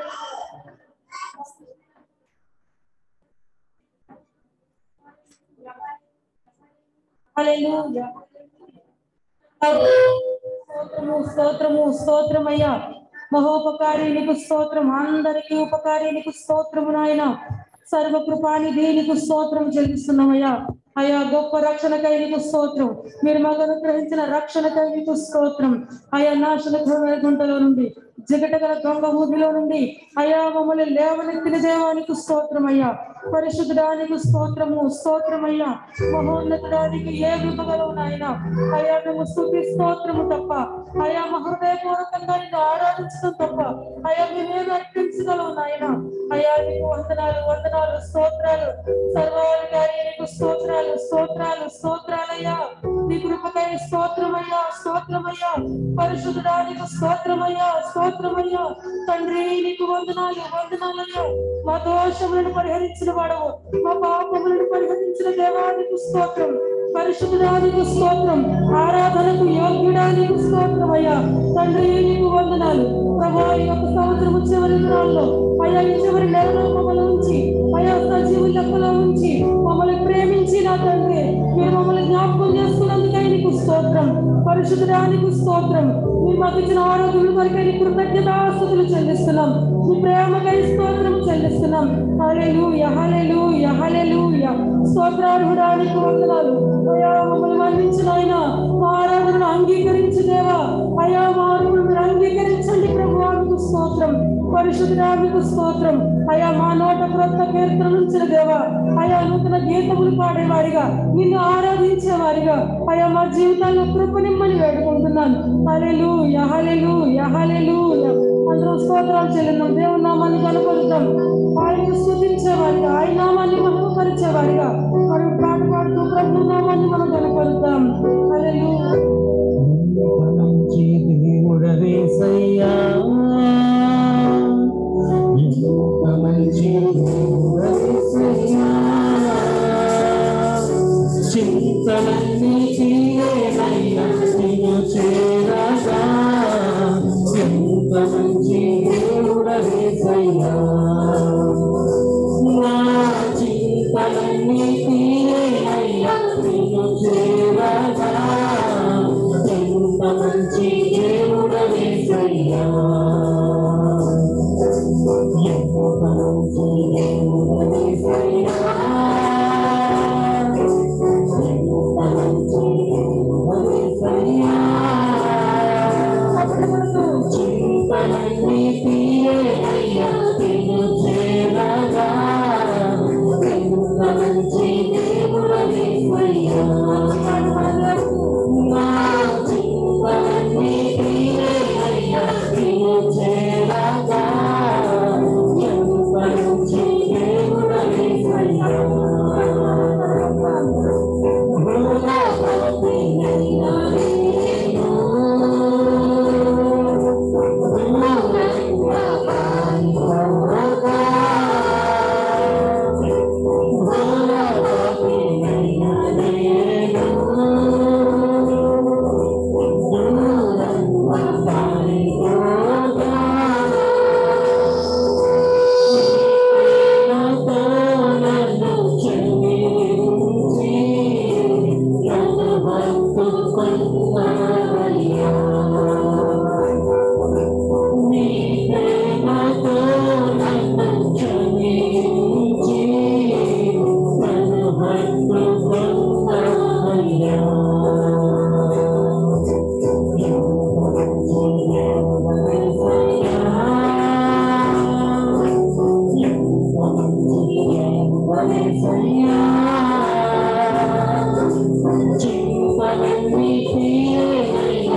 హల్లెలూయా. స్తోత్రము స్తోత్రము స్తోత్రమయ్యా, మహోపకారి నీకు స్తోత్రం, అందరికీ ఉపకారి నీకు స్తోత్రము నాయన, సర్వకృపానిధి నీకు స్తోత్రం చెల్లిస్తున్నామయ్యా. అయ్యా గొప్ప రక్షణకై నీకు స్తోత్రం, మీరు మాకు అనుగ్రహించిన రక్షణకై నీకు స్తోత్రం. అయా నాశన గుంటలో నుండి, జిగటగల దొంగ ఊబిలో నుండి అయా మమ్మల్ని లేవనెత్తిన దేవానికి స్తోత్రం అయ్యా, పరిశుద్ధడానికి స్తోత్రము స్తోత్రమయ్యా, మహోన్నతుడానికి ఏ విభగలవు నాయన. అయా మేము స్తుతి స్తోత్రము తప్ప, అయా మా హృదయపూర్వకంగా నిన్ను ఆరాధించడం తప్ప అయా మేమేమి అర్పించగలవు నాయన. అయా నీకు వందనాలు వందనాలు స్తోత్రాలు, సర్వాధికారి నీకు స్తోత్రాలు స్తోత్రాలు స్తోత్రాలయ్యా. నీ కృపకై స్తోత్రమయ్యా స్తోత్రమయ్యా, పరిశుద్ధడానికి స్తోత్రమయ్యా స్తోత్రమయ్యా. తండ్రి నీకు వందనాలు వందనాలయ్యా, మా దోషములను పరిహరించిన వాడవు, మా పాపములను పరిహరించిన దేవానికి స్తోత్రం, పరిశుద్ధడానికి స్తోత్రం, ఆరాధనకు యోగ్యుడానికి స్తోత్రం అయ్యా. తండ్రి నీకు వందనాలు ప్రభా. ఈ యొక్క సంవత్సరం చివరి దినాల్లో అయ్యా ఈ చివరి నెలలో మమ్మల్ని ఉంచి అయా సజీవు లెక్కలో ఉంచి మమ్మల్ని ప్రేమించి నా తండ్రి మీరు మమ్మల్ని జ్ఞాపకం చేసుకున్నందుకై నీకు స్తోత్రం, పరిశుద్ధడానికి స్తోత్రం. మీరు మాకు ఇచ్చిన ఆరోగ్యం కొరకై నీ కృతజ్ఞతాస్తుతులు చెల్లిస్తున్నాం, మీ ప్రేమకై స్తోత్రం చెల్లిస్తున్నాం. హల్లెలూయా హల్లెలూయా హల్లెలూయా. స్తోత్రార్హుడానికి వందనాలు అయా. మమ్మల్ని మన్నించిన ఆయన మా ఆరాధనను అంగీకరించి దేవా అయా, మా ఆరాధనను మీరు అంగీకరించండి ప్రభువానికి స్తోత్రం, పరిశుద్ధడానికి స్తోత్రం అయా. మా నోట క్రొత్త కీర్తన నుంచిన దేవా అయా, నూతన గీతములు పాడేవారిగా నిన్ను ఆరాధించేవారిగా అయా మా జీవితాల్లో కృపనిమ్మని వేడుకుంటున్నాను. హల్లెలూయా హల్లెలూయా హల్లెలూయా. అందరం స్తోత్రాలు చెల్లిద్దాం, దేవుని నామాన్ని కనపరుద్దాం, ఆయన స్తుతించేవారిగా ఆయన నామాన్ని మహిమపరిచేవారిగా మనం పాట పాడుతూ ప్రభు నామాన్ని మనం కనపరుద్దాం. హల్లెలూయా. దేవుడవేసయ్యా చింతలన్నీ తీరేనయ్యా నిన్ను చేరగా, ఎంత మంచి దేవుడవేసయ్యా. నా చింతలన్నీ తీరేనయ్యా నిన్ను చేరగా, ఎంత మంచి దేవుడవేసయ్యా. చింతలన్నీ తీరేనయ్యా నిన్ను చేరగా, ఎంత మంచి దేవుడవేసయ్యా. నా చింతలన్నీ తీరేనయ్యా నిన్ను చేరగా, ఎంత మంచి దేవుడవేసయ్యా. చింతలన్నీ తీరేనయ్యా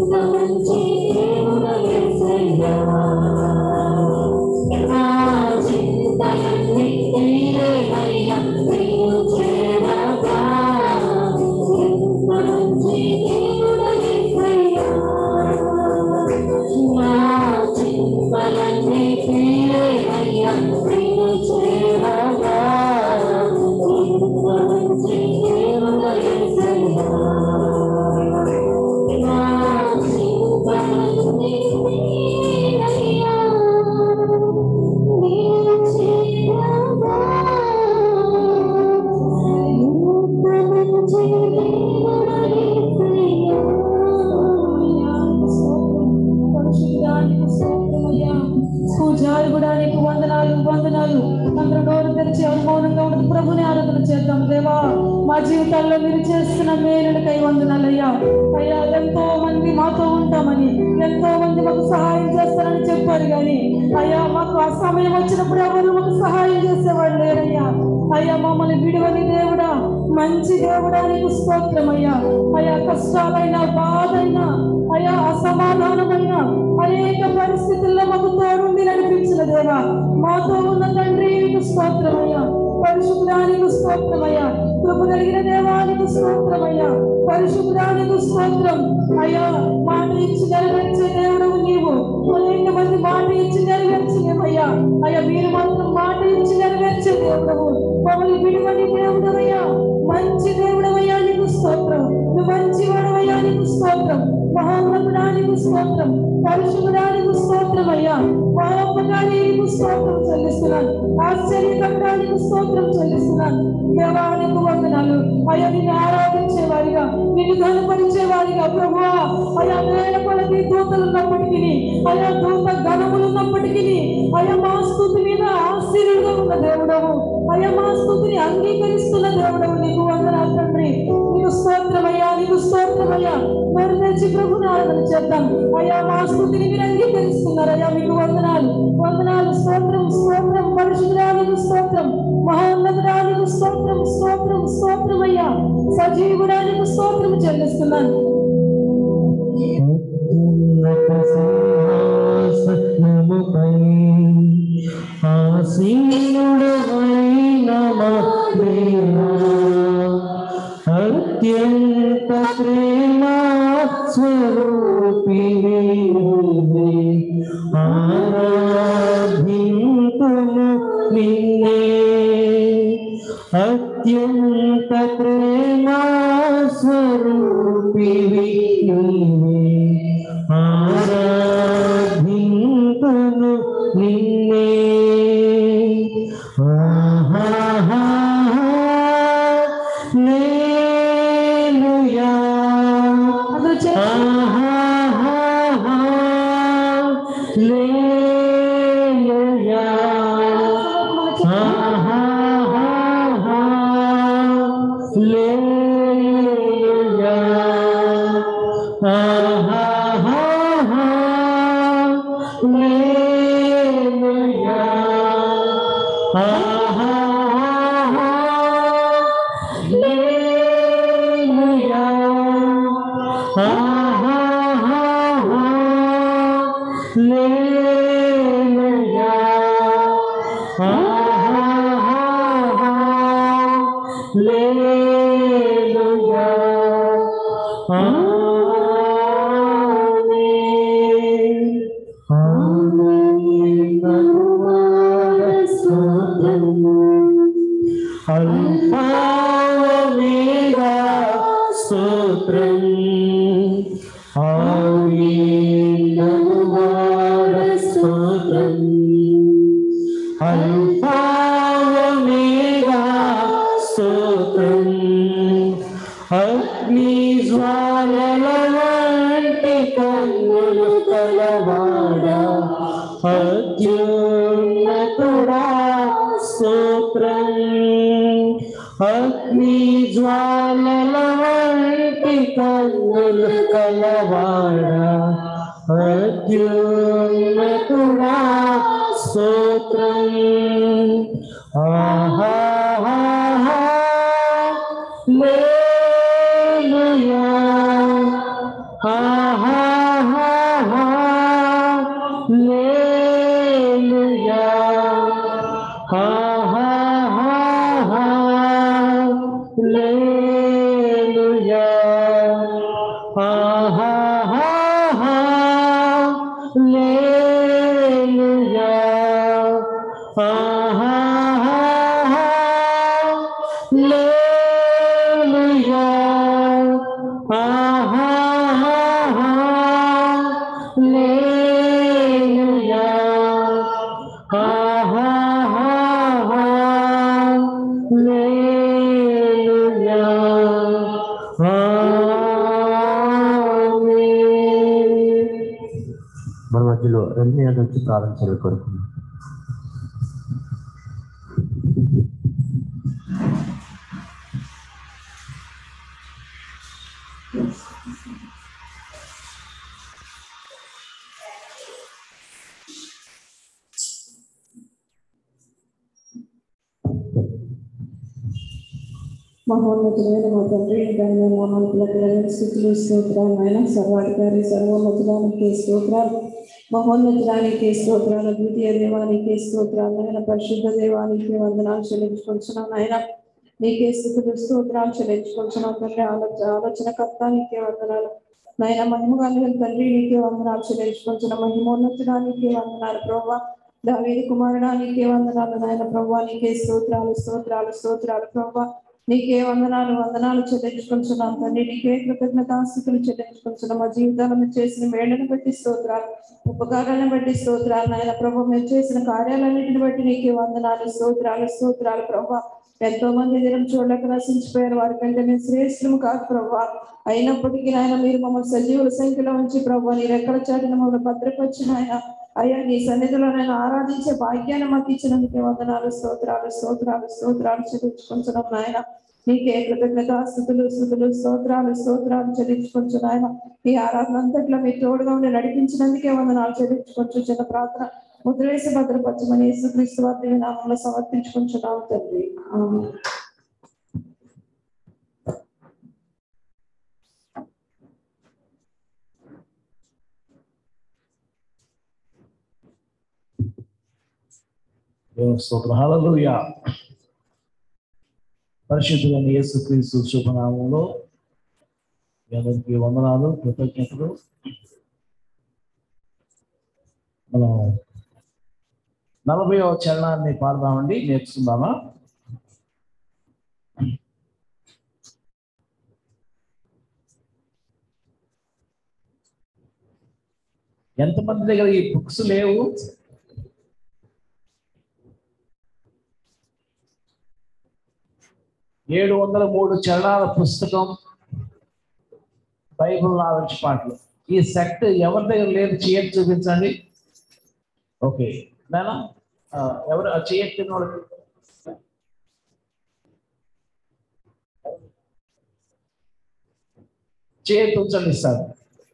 ప్రభుని ఆరాధన చేద్దాం దేవా. మా జీవితాల్లో మీరు చేస్తున్న మేలులకై వందనాలయ్యా. అయ్యా, ఎంతో మంది మాతో ఉంటామని, ఎంతో మంది మాకు సహాయం చేస్తారని చెప్పారు కానీ అయ్యా, మాకు ఆ సమయం వచ్చినప్పుడు ఎవరు మాకు సహాయం చేసేవాడు లేరయ్యా. అయ్యా, మమ్మల్ని విడువని దేవుడా, మంచి దేవుడా నీకు స్తోత్రమయ్యా. అయ్యా, కష్టాలైన, బాధైనా, అయ్యా అసమాధానమైన అనేక పరిస్థితుల్లో మాకు తోడుండి నడిపించిన దేవా, మాతో ఉన్న తండ్రి నీకు స్తోత్రమయ్యా. పరిశుద్ధానికి స్తోత్రమయ్యా. కృప కలిగిన దేవానికి స్తోత్రమయ్యా. పరిశుద్ధానికి స్తోత్రం అయ్యా. మాట ఇచ్చి నెరవేర్చే దేవుడవు నీవు. అనేక మంది మాట ఇచ్చి నెరవేర్చలేమయ్యా. అయ్యా, మీరు మాత్రం మాట ఇచ్చి నెరవేర్చే దేవుడవు. మమ్మల్ని విడువని దేవుడవయ్యా. మంచి దేవుడవయ్యా నీకు స్తోత్రం. నువ్వు మంచి వాడవయ్యా నీకు స్తోత్రం. మహోన్నతుడానికి స్తోత్రం. పరిశుద్ధానికి స్తోత్రం అయ్యా. మహోపకారికి స్తోత్రం చెల్లిస్తున్నాను. ఆశ్చర్యకరానికి స్తోత్రం చెల్లిస్తున్నాను. దేవానికి వందనాలు అయ్యా. నిన్ను ఆరాధించే వారిగా, నిన్ను ఘనపరిచే వారిగా ప్రభువా, అయ్యా వేల కొలది దూతలు ఉన్నప్పటికీ, అయ్యా దూత గణములు ఉన్నప్పటికీ, అయ్యా మా స్తుతి మీద ఆశీర్వాదంగా ఉన్న దేవుడవు, అయ్యా మా స్తుతిని అంగీకరిస్తున్న దేవుడవు నీకు వందనాలు తండ్రి. నీకు స్తోత్రమయ్యా, నీకు స్తోత్రమయ్యా. మరి తెచ్చి ప్రభుని ఆరాధన చేద్దాం అయ్యా. మా స్తుతిని మీరు అంగీకరిస్తున్నారు అయ్యా, మీకు వందనాలు వందనాలు. స్తోత్రం స్తోత్రం. పరిశుద్ధానికి స్తోత్రం. మహోన్నతుడానికి స్తోత్రం స్తోత్రం స్తోత్రం అయ్యా. సజీవుడానికి స్తోత్రం చెల్లిస్తున్నాను. అత్యంత ప్రేమా స్వరూపిణి ఆరాధింతుము నిన్నే. అత్యంత ప్రేమా స్వరూపిణి ఆరాధింతుము నిన్నే. ఆహా హల్లెలూయా, ఆహా హల్లెలూయా, ఆహా హల్లెలూయా, ఆహా హల్లెలూయా, ఆహా హల్లెలూయా, ఆహా హల్లెలూయా, ఆహా హల్లెలూయా. ఆమేన్ ఆమేన్. అల్ఫా ఒమేగా స్తోత్రం. ఆమేన్ స్తోత్రం. అల్ఫా ఒమేగా స్తోత్రం. అగ్ని జ్వాలల వంటి కన్నులు కలవాడా, అత్యున్నతుడా స్తోత్రం. అగ్ని జ్వాలల వంటి కన్నులు కలవాడా, అత్యున్నతుడా స్తోత్రం. ఆహా హల్లెలూయా, ఆహా హల్లెలూయా హా హా హా హల్లెలూయా హా హా హా హల్లెలూయా హా హా హా హల్లెలూయా హా హా హా హల్లెలూయా హా హా హా హల్లెలూయా మన మధ్యలో రెండు ఏళ్ళు వచ్చి ప్రారంభించాలి కొడుకు. మహోన్నతులైన మా తండ్రి, దాని మహోన్నతులైన స్థితులు స్తోత్రాలు ఆయన సర్వాధికారి సర్వోన్నతుడానికి స్తోత్రాలు, మహోన్నతుడానికి స్తోత్రాలు, ద్వితీయ దేవానికి స్తోత్రాలు, ఆయన పరిశుద్ధ దేవానికి వందనాలు చెల్లించుకుంటున్నాను. ఆయన నీకే స్థితులు స్తోత్రాలు చెల్లించుకుంటున్నాం తండ్రి. ఆలోచన ఆలోచనకర్త నీకే వందనాలు నాయన. మహిమ కలిగిన తండ్రి నీకే వందనాలు చెల్లించుకుంటున్నాం. మహిమోన్నతుడానికి వందనాలు ప్రభావ. దావీదు కుమారుడానికి వందనాలు నాయన ప్రభావ. నీకే స్తోత్రాలు స్తోత్రాలు స్తోత్రాలు ప్రభావ. నీకే వందనాలు వందనాలు చెల్లించుకుంటున్నాం తండ్రి. నీకే కృతజ్ఞతాస్తుతులు చెల్లించుకుంటున్నాం. మా జీవితాలు మీరు చేసిన మేళ్లను బట్టి స్తోత్రాలు, ఉపకారాలను బట్టి స్తోత్రాలు నాయన ప్రభు. మీరు చేసిన కార్యాలన్నింటిని బట్టి నీకే వందనాలు స్తోత్రాలు స్తోత్రాలు ప్రభా. ఎంతో మంది దినం చూడలేక నశించిపోయారు, వారి కంటే మేము శ్రేష్ఠము కాదు ప్రభా. అయినప్పటికీ నాయన మీరు మమ్మల్ని సజీవుల సంఖ్యలో ఉంచి ప్రభా, నీ రెక్కల చాటున మమ్మల్ని భద్రపరిచిన ఆయన అయ్యా నీ సన్నిధిలో నేను ఆరాధించే భాగ్యాన్ని మాకు ఇచ్చినందుకే వందనాలు స్తోత్రాలు స్తోత్రాలు స్తోత్రాలు చెల్లించుకుంటున్నాం నాయన. నీకే కృతజ్ఞత స్థుతులు స్థుతులు స్తోత్రాలు స్తోత్రాలు చెల్లించుకుంటూ నాయన. ఈ ఆరాధన అంతట్లో మీ తోడుగా ఉండి నడిపించినందుకే వందనాలు చెల్లించుకుంటూ చిన్న ప్రార్థన ముద్రవేసి భద్రపరచమని యేసుక్రీస్తు వారి నామంలో సమర్పించుకుంటున్నాం తండ్రి. ఆమేన్. స్తోత్రం. హల్లెలూయా. పరిశుద్ధులైన యేసుక్రీస్తు శుభనామంలో అందరికీ వందనాలు, కృతజ్ఞతలు. మనం నలభైవ చరణాన్ని పాడదామండి, నేర్చుకుందామా? ఎంతమంది దగ్గర ఈ బుక్స్ లేవు? ఏడు వందల మూడు చరణాల పుస్తకం బైబిల్ నాలెడ్జ్ పాటలు. ఈ సెట్ ఎవరి దగ్గర లేదు చేయొచ్చు, చూపించండి. ఓకే నేనా ఎవరు చేయొచ్చు? వాళ్ళకి చేయొచ్చు, ఉంచండి సార్.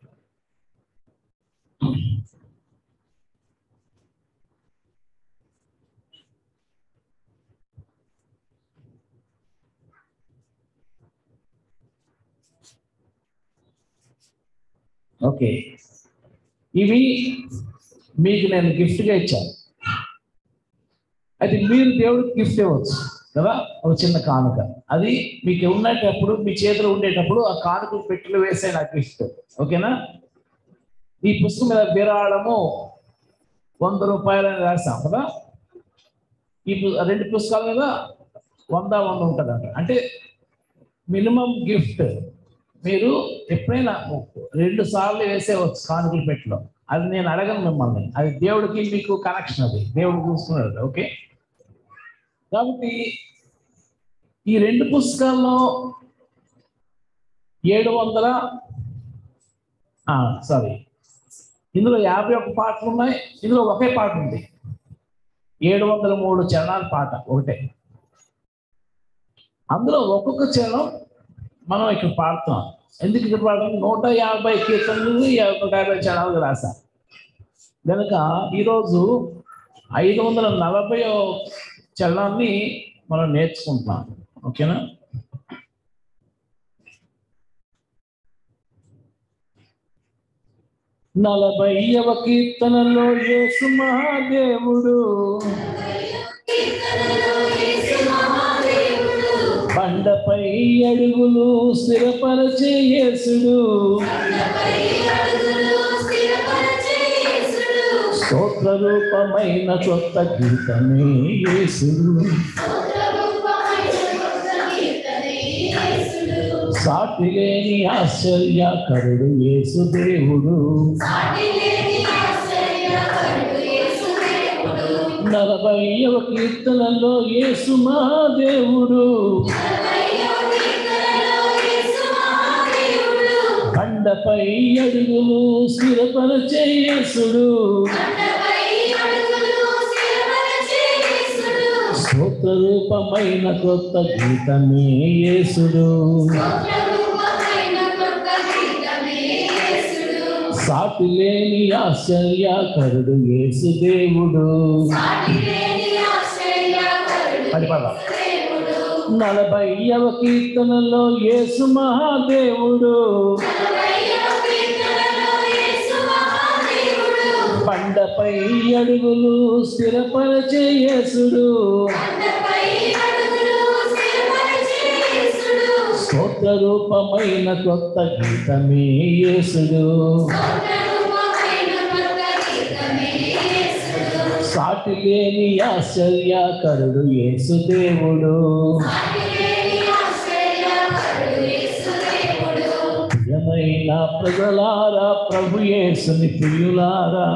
ఓకే, ఇవి మీకు నేను గిఫ్ట్గా ఇచ్చాను. అయితే మీరు దేవుడికి గిఫ్ట్ ఇవ్వచ్చు కదా, ఒక చిన్న కానుక. అది మీకు ఉండేటప్పుడు, మీ చేతిలో ఉండేటప్పుడు ఆ కానుక పెట్టెలు వేసే నా గిఫ్ట్. ఓకేనా? ఈ పుస్తకం మీద విరాళము వంద రూపాయలని రాసాం కదా. ఈ రెండు పుస్తకాల మీద వంద వంద ఉంటుంది అంట. అంటే మినిమం గిఫ్ట్ మీరు ఎప్పుడైనా రెండు సార్లు వేసేవచ్చు కానుకలు పెట్టలో. అది నేను అడగను మిమ్మల్ని, అది దేవుడికి మీకు కనెక్షన్, అది దేవుడు చూసుకున్నాడు. ఓకే, కాబట్టి ఈ రెండు పుస్తకాల్లో ఏడు వందల సారీ ఇందులో యాభై ఒక్క పాటలు ఉన్నాయి, ఇందులో ఒకే పాట ఉంది. ఏడు వందల మూడు చరణాల పాట ఒకటే. అందులో ఒక్కొక్క చరణం మనం ఇక్కడ పాడుతున్నాం. ఎందుకు ఇక్కడ పాడుతున్నాం? నూట యాభై కీర్తనలు నూట యాభై చరణాలు రాశా కనుక ఈరోజు ఐదు వందల నలభై చరణాన్ని మనం నేర్చుకుంటున్నాం. ఓకేనా? నలభైవ కీర్తనలో యేసు మహాదేవుడు బండపై అడుగులు స్థిరపరచే యేసుడు స్తోత్ర రూపమైన కొత్త గీతమే యేసుడు సాటి లేని ఆశ్చర్యకరుడు యేసు దేవుడు నలభైవ కీర్తనలో యేసు మహాదేవుడు బండపై అడుగులు స్థిరపరచే యేసుడు స్తోత్ర రూపమైన కొత్త గీతమే యేసుడు సాటి లేని ఆశ్చర్యకరుడు యేసు దేవుడు నలభైవ కీర్తనలో యేసు మహాదేవుడు బండపై అడుగులు స్థిరపరచే యేసుడు స్తోత్ర రూపమైన కొత్త గీతమే యేసుడు సాటి లేని ఆశ్చర్యకరుడు యేసు దేవుడు ప్రియమైన ప్రజలారా ప్రభు యేసుని ప్రియులారా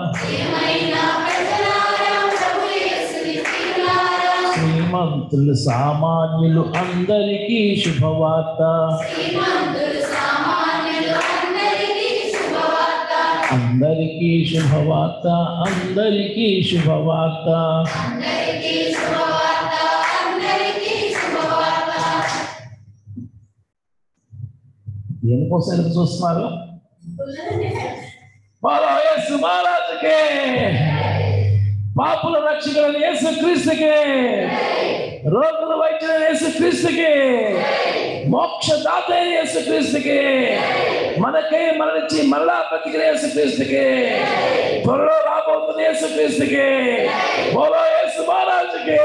శ్రీమంతులు సామాన్యులు అందరికీ శుభవార్త అందరికీ శుభవార్త అందరికీ శుభవార్త దేనికోసం ఎదురు చూస్తున్నారు? యేసు మహారాజుకే, పాపుల రక్షకుడైన యేసు క్రీస్తుకే, రోగుల వైద్యుడైన యేసు క్రీస్తుకే, మోక్షదాత అయిన యేసు క్రీస్తుకే, మనకై మరణించి మరలా బతికిన యేసు క్రీస్తుకే, త్వరలో రాబోతున్న యేసు క్రీస్తుకే, బోలో యేసు మహారాజుకే.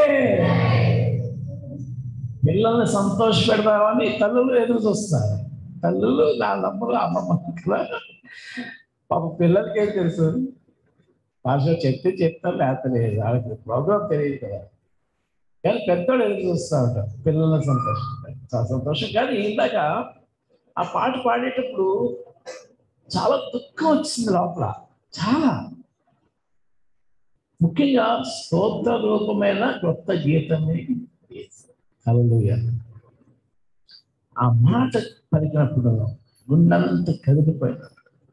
పిల్లల్ని సంతోష పెడదామని తల్లులు ఎదురు చూస్తారు. తల్లులు నాన్నమ్మలు అమ్మమ్మ పాప పిల్లలకి ఏం తెలుసు? భాష చెప్తే చెప్తారు, లేకపోతే లేదు. వాళ్ళకి ప్రోగ్రామ్ తెలియదు కదా. కానీ పెద్దోడు ఎదురు చూస్తూ ఉంటారు పిల్లల సంతోషం. చాలా సంతోషం. కానీ ఇందాక ఆ పాట పాడేటప్పుడు చాలా దుఃఖం వచ్చింది లోపల. చాలా ముఖ్యంగా స్తోత్ర రూపమైన కొత్త గీతమే హల్లెలూయా. ఆ మాట పలికినప్పుడు గుండంతా కదిలిపోయినాడు.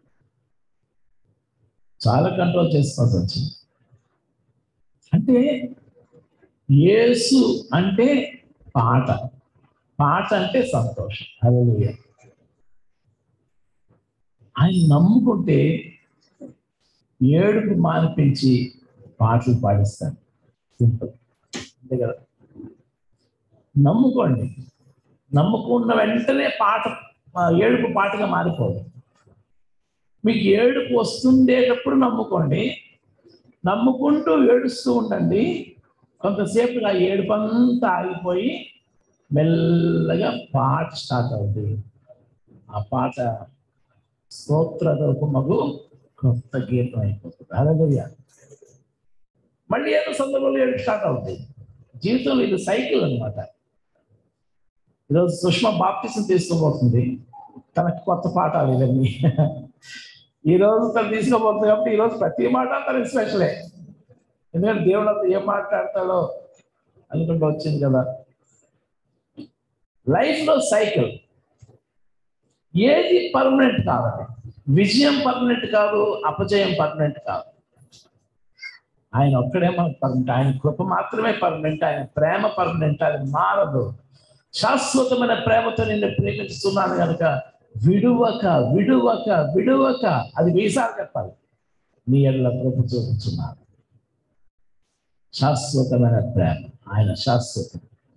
చాలా కంట్రోల్ చేసుకోవాల్సి వచ్చింది. అంటే యేసు అంటే పాట, పాట అంటే సంతోషం. హల్లెలూయా. ఆయన నమ్ముకుంటే ఏడుపు మానిపించి పాటలు పాడిస్తాడు. సింపుల్ అంతే కదా. నమ్ముకోండి. నమ్ముకున్న వెంటనే పాట ఏడుపు పాటగా మారిపోదు. మీకు ఏడుపు వస్తుండేటప్పుడు నమ్ముకోండి, నమ్ముకుంటూ ఏడుస్తూ ఉండండి. కొంతసేపు ఆ ఏడుపు అంతా ఆగిపోయి మెల్లగా పాట స్టార్ట్ అవుతుంది. ఆ పాట స్తోత్ర రూపమగు కొత్త గీతం అయిపోతుంది. హల్లెలూయా. మళ్ళీ ఏదో సందర్భంలో ఏడుపు స్టార్ట్ అవుతుంది. జీవితంలో ఇది సైకిల్ అనమాట. ఈరోజు సుష్మా బాప్టిజం తీసుకోబోతుంది. తనకు కొత్త పాఠాలు ఇవన్నీ ఈరోజు తను తీసుకోబోతుంది. కాబట్టి ఈరోజు ప్రతి మాట తనకి స్పెషలే. ఎందుకంటే దేవుడు అంతా ఏం మాట్లాడతాడో అనుకుంటూ వచ్చింది కదా. లైఫ్లో సైకిల్ ఏది పర్మనెంట్ కాదండి. విజయం పర్మనెంట్ కాదు, అపజయం పర్మనెంట్ కాదు. ఆయన ఒక్కడే మనకు పర్మనెంట్. ఆయన కృప మాత్రమే పర్మనెంట్. ఆయన ప్రేమ పర్మనెంట్. ఆయన మారదు. శాశ్వతమైన ప్రేమతో నిన్ను ప్రేమిస్తున్నాను కనుక విడువక విడువక విడువక అది వీసాలు చెప్పాలి. నీ ఎడల కృప చూపుతున్నాను. శాశ్వతమైన ప్రేమ, ఆయన శాశ్వతం.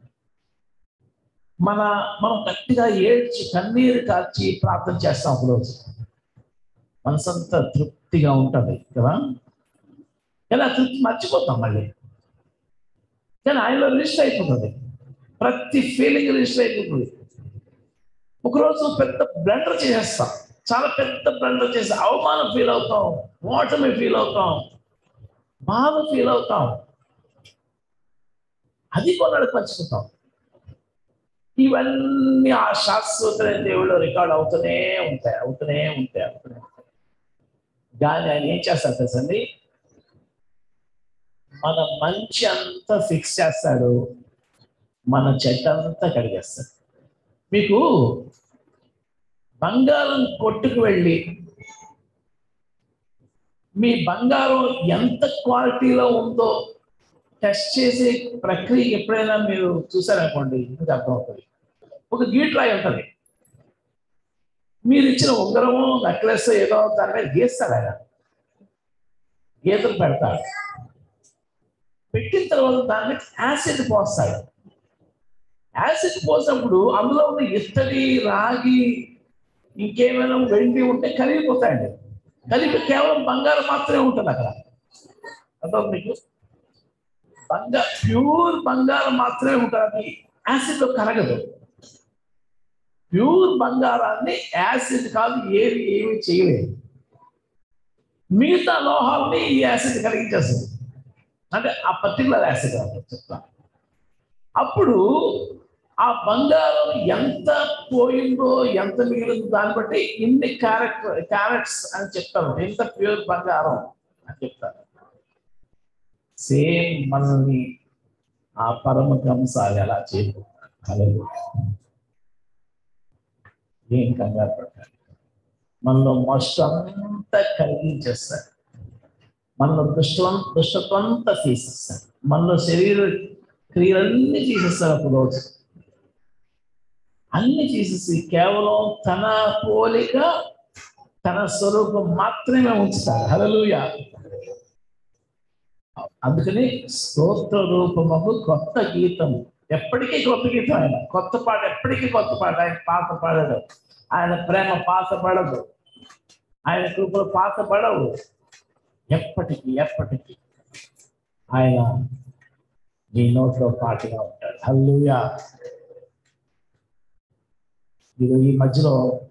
మన మనం గట్టిగా ఏడ్చి కన్నీరు కార్చి ప్రార్థన చేస్తాం ఒకరోజు. మనసంతా తృప్తిగా ఉంటుంది కదా. కానీ ఆ తృప్తి మర్చిపోతాం మళ్ళీ. కానీ ఆయనలో రిజిస్టర్ అయిపోతుంది, ప్రతి ఫీలింగ్ రిజిస్టర్ అయిపోతుంది. ఒకరోజు పెద్ద బ్లండర్ చేసేస్తాం, చాలా పెద్ద బ్లండర్ చేసి అవమానం ఫీల్ అవుతాం, ఓటమి ఫీల్ అవుతాం, బాధ ఫీల్ అవుతాం. అది కొన్నాడు మర్చిపోతాం. ఇవన్నీ ఆ శాశ్వతమైన దేవుళ్ళు రికార్డ్ అవుతూనే ఉంటాయి అవుతూనే ఉంటాయి అవుతూనే ఉంటాయి. కానీ ఆయన ఏం చేస్తారు తెలుసండి, మన మంచి అంతా ఫిక్స్ చేస్తాడు, మన చెడ్డ అంతా కడిగేస్తాడు. మీకు బంగారం కొట్టుకు వెళ్ళి మీ బంగారం ఎంత క్వాలిటీలో ఉందో టెస్ట్ చేసే ప్రక్రియ ఎప్పుడైనా మీరు చూసారనుకోండి, మీకు అర్థమవుతుంది. ఒక గీట్రాయి ఉంటుంది, మీరు ఇచ్చిన ఉంగరము నెక్లెస్ ఏదో దాని మీద గీస్తాడు ఆయన, గీతలు పెడతాడు. పెట్టిన తర్వాత దాని మీద యాసిడ్ పోస్తాడు. యాసిడ్ పోసినప్పుడు అందులో ఉన్న ఇత్తడి, రాగి, ఇంకేమైనా వెండి ఉంటే కరిగిపోతాయండి. కలిపి కేవలం బంగారం మాత్రమే ఉంటుంది అక్కడ. అర్థం మీకు? బంగారు ప్యూర్ బంగారం మాత్రమే ఉంటుంది, యాసిడ్లో కరగదు. ప్యూర్ బంగారాన్ని యాసిడ్ కాదు ఏది ఏమి చేయలేదు. మిగతా లోహాలని ఈ యాసిడ్ కలిగించేస్తుంది, అంటే ఆ పర్టికులర్ యాసిడ్ చెప్తా. అప్పుడు ఆ బంగారం ఎంత పోయిందో ఎంత మిగిలిందో దాన్ని బట్టి ఇన్ని క్యారెట్ క్యారెట్స్ అని చెప్తారు, ఎంత ప్యూర్ బంగారం అని చెప్తారు. సేమ్ మనల్ని ఆ పరమ కంసాలు ఎలా చేయబోతున్నారు. ఏం కంగారు పడతారు, మనలో మస్తు అంతా కలిగించేస్తారు, మనలో దుష్టం దుష్టత్వంతా తీసేస్తారు, మనలో శరీర క్రియలన్నీ తీసేస్తారు. ఒక రోజు అన్ని తీసేసి కేవలం తన పోలిక తన స్వరూపం మాత్రమే ఉంచుతారు. హల్లెలూయా. అందుకని స్తోత్ర రూపము కొత్త గీతం, ఎప్పటికీ కొత్త గీతం. ఆయన కొత్త పాట ఎప్పటికీ కొత్త పాట. ఆయన పాత పాడడు, ఆయన ప్రేమ పాత పడదు, ఆయన కృపలు పాత పడవు. ఎప్పటికీ ఎప్పటికీ ఆయన నీ నోట్లో పాటగా ఉంటాడు. హల్లెలూయా. ఇది ఈ మధ్యలో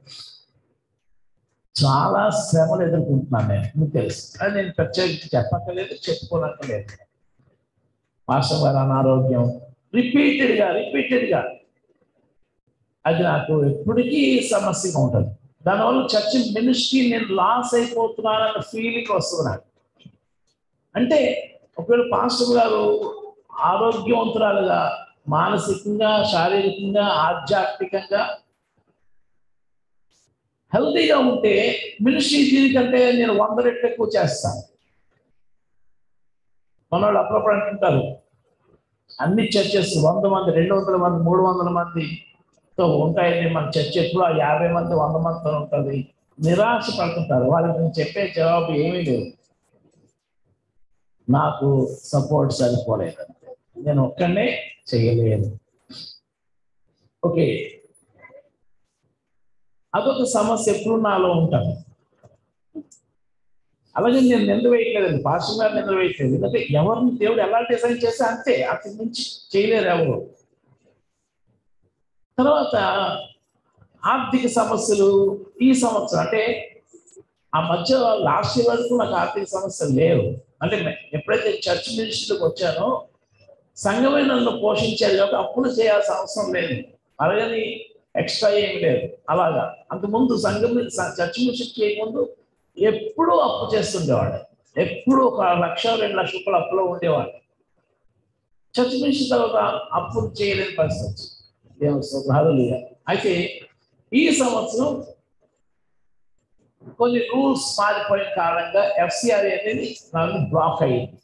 చాలా శ్రమలు ఎదుర్కొంటున్నాను నేను, మీకు తెలుసు. అది నేను ప్రత్యేకించి చెప్పక్కర్లేదు, చెప్పుకోనక్కర్లేదు. పాస్టర్ గారు అనారోగ్యం రిపీటెడ్గా రిపీటెడ్గా అది నాకు ఎప్పటికీ సమస్యగా ఉంటుంది. దానివల్ల చర్చ్ మినిస్ట్రీ నేను లాస్ అయిపోతున్నానన్న ఫీలింగ్ వస్తున్నాను. అంటే ఒకవేళ పాస్టర్ గారు ఆరోగ్యవంతురాలుగా మానసికంగా, శారీరకంగా, ఆధ్యాత్మికంగా హెల్తీగా ఉంటే మినిస్ట్రీ దీనికంటే నేను వంద రెట్లు ఎక్కువ చేస్తాను. మన వాళ్ళు అప్పుడప్పుడు అంటుంటారు, అన్ని చర్చెస్ వంద మంది, రెండు వందల మంది, మూడు వందల మందితో ఉంటాయని మన చర్చ్ ఎప్పుడు ఆ యాభై మంది, వంద మందితో ఉంటుంది. నిరాశ పడుతుంటారు. వాళ్ళకి నేను చెప్పే జవాబు ఏమీ లేదు, నాకు సపోర్ట్ సరిపోలేదు, నేను ఒక్కనే చేయలేను. ఓకే, అదొక సమస్య ఎప్పుడు నాలో ఉంటాను. అలాగే నేను నింద వేయట్లేదండి, పాస్టర్ గారు నింద వేయట్లేదు. ఎందుకంటే ఎవరిని దేవుడు ఎలా డిజైన్ చేస్తే అంతే, అక్కడి నుంచి చేయలేరు ఎవరు. తర్వాత ఆర్థిక సమస్యలు ఈ సంవత్సరం, అంటే ఆ మధ్య లాస్ట్ ఇయర్ వరకు నాకు ఆర్థిక సమస్యలు లేవు. అంటే ఎప్పుడైతే చర్చ్ మినిస్ట్రీకి వచ్చానో సంఘమే నన్ను పోషించారు కాబట్టి అప్పులు చేయాల్సిన అవసరం లేదు, అలాగని ఎక్స్ట్రా ఏమి లేదు. అలాగా అంతకుముందు సంఘం చర్చ్ మినిస్ట్రీ చేయకముందు ఎప్పుడూ అప్పు చేస్తుండేవాడు, ఎప్పుడు ఒక లక్ష రెండు లక్ష రూపాయలు అప్పులో ఉండేవాడు. చర్చ్ మినిస్ట్రీ తర్వాత అప్పులు చేయలేని పరిస్థితి. హల్లెలూయా. అయితే ఈ సంవత్సరం కొన్ని రూల్స్ మారిపోయిన కారణంగా ఎఫ్సిఆర్ అనేది నన్ను బ్లాక్ అయ్యింది.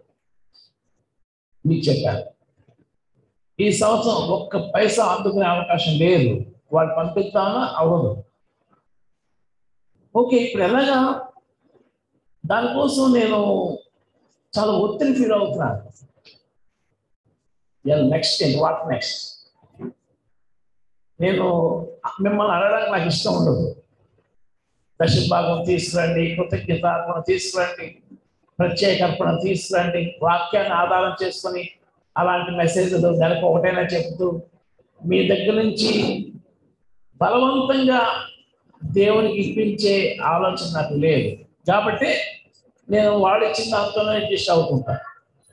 మీకు చెప్పాను, ఈ సంవత్సరం ఒక్క పైసా అందుకునే అవకాశం లేదు, వాళ్ళు పంపిస్తామన్నా అవ్వదు. ఓకే, ఇప్పుడు ఎలాగా? దానికోసం నేను చాలా ఒత్తిడి ఫీల్ అవుతున్నాను. నెక్స్ట్ ఏంటి, వాట్ నెక్స్ట్? నేను మిమ్మల్ని అడగడానికి నాకు ఇష్టం ఉండదు, దశమ భాగం తీసుకురండి, కృతజ్ఞత అర్పణ తీసుకురండి, ప్రత్యేక అర్పణ తీసుకురండి, వాక్యాన్ని ఆధారం చేసుకొని అలాంటి మెసేజ్లు నెలకు ఒకటైనా చెప్తూ మీ దగ్గర నుంచి బలవంతంగా దేవునికి ఇప్పించే ఆలోచన నాకు లేదు. కాబట్టి నేను వాడు ఇచ్చిన దాంతోనే అడ్జస్ట్ అవుతుంటాను.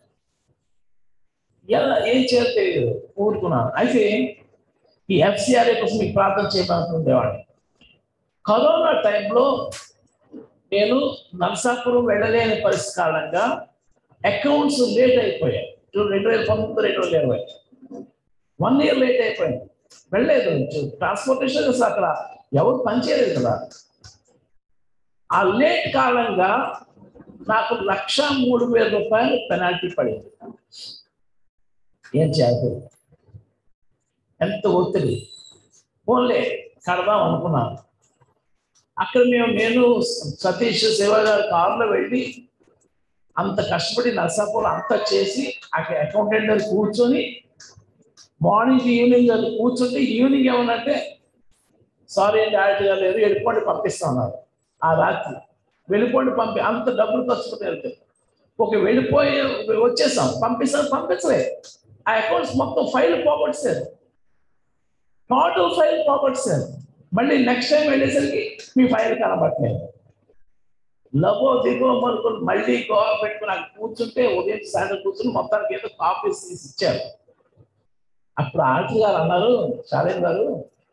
ఎలా ఏం చేయాలో తెలియదు, ఊరుకున్నాను. అయితే ఈ ఎఫ్సిఆర్ఏ కోసం మీకు ప్రార్థన చేయబడుతుండేవాడిని. కరోనా టైంలో నేను నర్సాపురం వెళ్ళలేని పరిస్థితి కారణంగా అకౌంట్స్ లేట్ అయిపోయాయి. రెండు వేల పంతొమ్మిది రెండు వేల ఇరవై వన్ ఇయర్ లేట్ అయిపోయింది. వెళ్ళలేదు, ట్రాన్స్పోర్టేషన్ అసలు అక్కడ ఎవరు పనిచేయలేదు కదా. ఆ లేట్ కారణంగా నాకు లక్ష మూడు వేల రూపాయలు పెనాల్టీ పడింది. ఏం చేయాలి, ఎంత ఒత్తిడి. ఫోన్లే కడదాం అనుకున్నాను. అక్కడ మేము నేను సతీష్ శివ గారి కారులో వెళ్ళి అంత కష్టపడి నర్సాపూర్ అంతా చేసి అక్కడ అకౌంటెంట్ దగ్గర కూర్చొని మార్నింగ్ ఈవినింగ్ అది కూర్చుంటే ఈవినింగ్ ఏమన్నంటే సారీ అండి ఆడిగా లేదు, వెళ్ళిపోండి పంపిస్తున్నారు. ఆ రాత్రి వెళ్ళిపోండి పంపి అంత డబ్బులు ఖర్చు వెళ్తాయి. ఓకే వెళ్ళిపోయి వచ్చేసాం, పంపిస్తాం పంపించలే. ఆ అకౌంట్స్ మొత్తం ఫైల్ పోగొట్టారు, టోటల్ ఫైల్ పోగొట్టారు. మళ్ళీ నెక్స్ట్ టైం వెళ్ళేసరికి మీ ఫైల్ కనబట్టలేదు. లబో దిగో మనుకుని మళ్ళీ గోవ పెట్టుకుని అక్కడ కూర్చుంటే ఉదయం సాయంత్రం కూర్చుని మొత్తానికి ఏదో కాపీస్ తీసి ఇచ్చారు. అప్పుడు ఆర్టి గారు అన్నారు, చాలేం గారు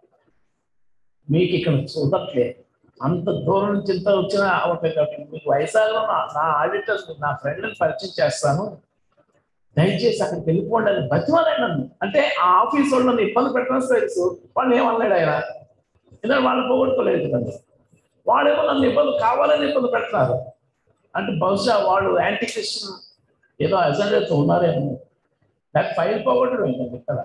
మీకు ఇక్కడ చూడట్లేదు, అంత దూరం నుంచి ఇంత వచ్చిన మీకు వైజాగ్లో నా ఆడిటర్ నా ఫ్రెండ్ని పరిచయం చేస్తాను, దయచేసి అక్కడికి వెళ్ళిపోండి అని బతిమాలాడు నన్ను. అంటే ఆ ఆఫీస్ వాళ్ళు నన్ను ఇబ్బంది పెట్టడం తెలుసు, వాళ్ళు ఏమన్నాడు ఆయన, ఎందుకంటే వాళ్ళు పోగొట్టుకోలేదు కదండి. వాళ్ళేమో నన్ను ఇబ్బంది కావాలని ఇబ్బంది పెడతారు. అంటే బహుశా వాళ్ళు యాంటీ క్రిస్టియన్ ఏదో అజెండాతో ఉన్నారేమో, దానికి ఫైల్ పోగొట్టడం ఏంటండి ఇక్కడ.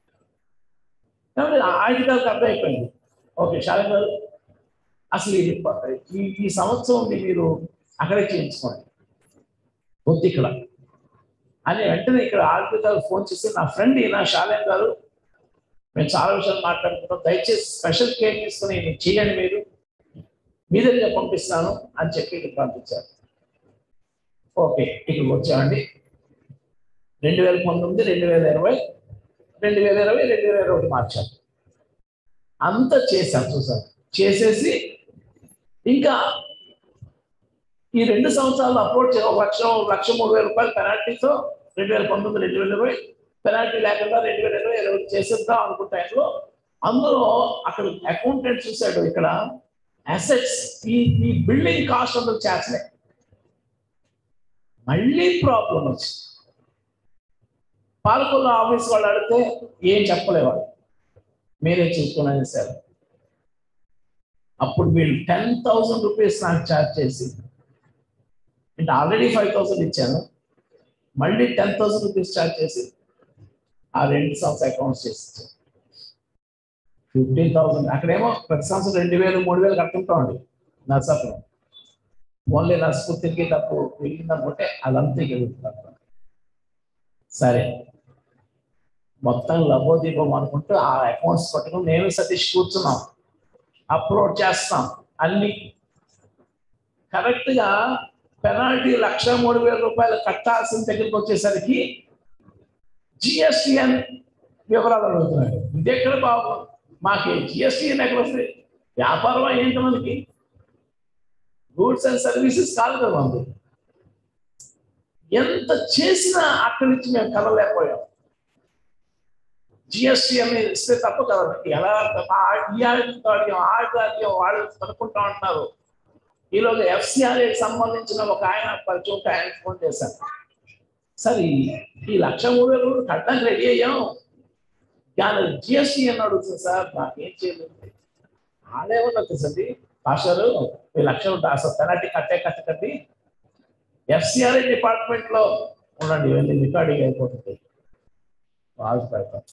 కాబట్టి ఆడిటర్కి అర్థమైపోయింది, ఓకే శాలం గారు అసలు ఈ ఈ సంవత్సరం ఉంది మీరు అక్కడే చేయించుకోండి వద్దు ఇక్కడ అని వెంటనే ఇక్కడ ఆర్పి గారు ఫోన్ చేసి నా ఫ్రెండ్ ఈయన శాలం గారు మేము చాలా విషయాలు మాట్లాడుకుంటాం, దయచేసి స్పెషల్ కేర్ తీసుకుని చేయండి, మీరు మీ దగ్గర పంపిస్తాను అని చెప్పి ఇక్కడ పంపించారు. ఓకే ఇక్కడికి వచ్చామండి. రెండు వేల పంతొమ్మిది రెండు వేల ఇరవై రెండు వేల ఇరవై రెండు వేల ఇరవై ఒకటి మార్చాను. అంతా చేశాను చూసాను. చేసేసి ఇంకా ఈ రెండు సంవత్సరాలు అప్రోచ్ లక్ష లక్ష మూడు వేల రూపాయల పెనాల్టీతో రెండు వేల పంతొమ్మిది రెండు వేల ఇరవై పెనాల్టీ లేకుండా రెండు వేల ఇరవై ఇరవై చేసేద్దాం అనుకుంటే అందులో అక్కడ అకౌంటెంట్ చూశాడు, ఇక్కడ అసెట్స్ ఈ ఈ బిల్డింగ్ కాస్ట్ అందులో చేస్తలే. మళ్ళీ ప్రాబ్లం వచ్చింది. పాలకొల్లు ఆఫీస్ వాళ్ళు అడిగితే ఏం చెప్పలేవాడు, మీరే చూసుకున్నాను సార్. అప్పుడు వీళ్ళు టెన్ థౌసండ్ రూపీస్ నాకు ఛార్జ్ చేసి, అంటే ఆల్రెడీ ఫైవ్ థౌసండ్ ఇచ్చాను, మళ్ళీ టెన్ థౌసండ్ రూపీస్ ఛార్జ్ చేసి ఆ రెండు సంవత్సరం అకౌంట్స్ చేసి ఫిఫ్టీన్ థౌసండ్. అక్కడేమో ప్రతి సంవత్సరం రెండు వేలు మూడు వేలు కట్టుకుంటామండి నర్సాపురం. ఓన్లీ నర్సాపురం తిరిగి తప్పు వెళ్ళిందనుకుంటే అదంతా గెలుగుతున్నారు. సరే మొత్తం లబోదీపం అనుకుంటూ ఆ అకౌంట్స్ పట్టుకుని నేను సతీష్ కూర్చున్నాం, అప్లోడ్ చేస్తాం అన్ని కరెక్ట్గా. పెనాల్టీ లక్ష మూడు వేల రూపాయలు కట్టాల్సిన దగ్గరికి వచ్చేసరికి జిఎస్టిఎన్ వివరాలు అడుగుతున్నాడు. ఇది ఎక్కడ బాబు, మాకు జిఎస్టిఎన్ ఎక్కడ వస్తుంది, వ్యాపారం ఏంటి మనకి, గూడ్స్ అండ్ సర్వీసెస్ కాదు కదా మనది. ఎంత చేసినా అక్కడి నుంచి మేము కదలేకపోయాం. జిఎస్టీ అని ఇస్తే తప్పు కదా, ఎలా ఈ ఆడితో అడిగాం ఆ అడిగాం వాళ్ళు కనుక్కుంటా ఉంటున్నారు. ఈలోగా ఎఫ్సిఆర్ఏకి సంబంధించిన ఒక ఆయన పరిచయం ఉంటే ఆయన ఫోన్ చేశాను, సరే ఈ లక్ష మూడు వేలు కట్టడానికి రెడీ అయ్యాం కానీ జిఎస్టీ అని అడుగుతుంది సార్, నాకేం చేయలేదు. ఆడేమన్నా తెలుసండి పాస్టర్ ఈ లక్షలు అసలు పెనాల్టీ కట్టే కట్టకండి, ఎఫ్సిఆర్ఏ డిపార్ట్మెంట్లో ఉండండి, ఇవన్నీ రికార్డింగ్ అయిపోతుంది. బాగా పెడతాం.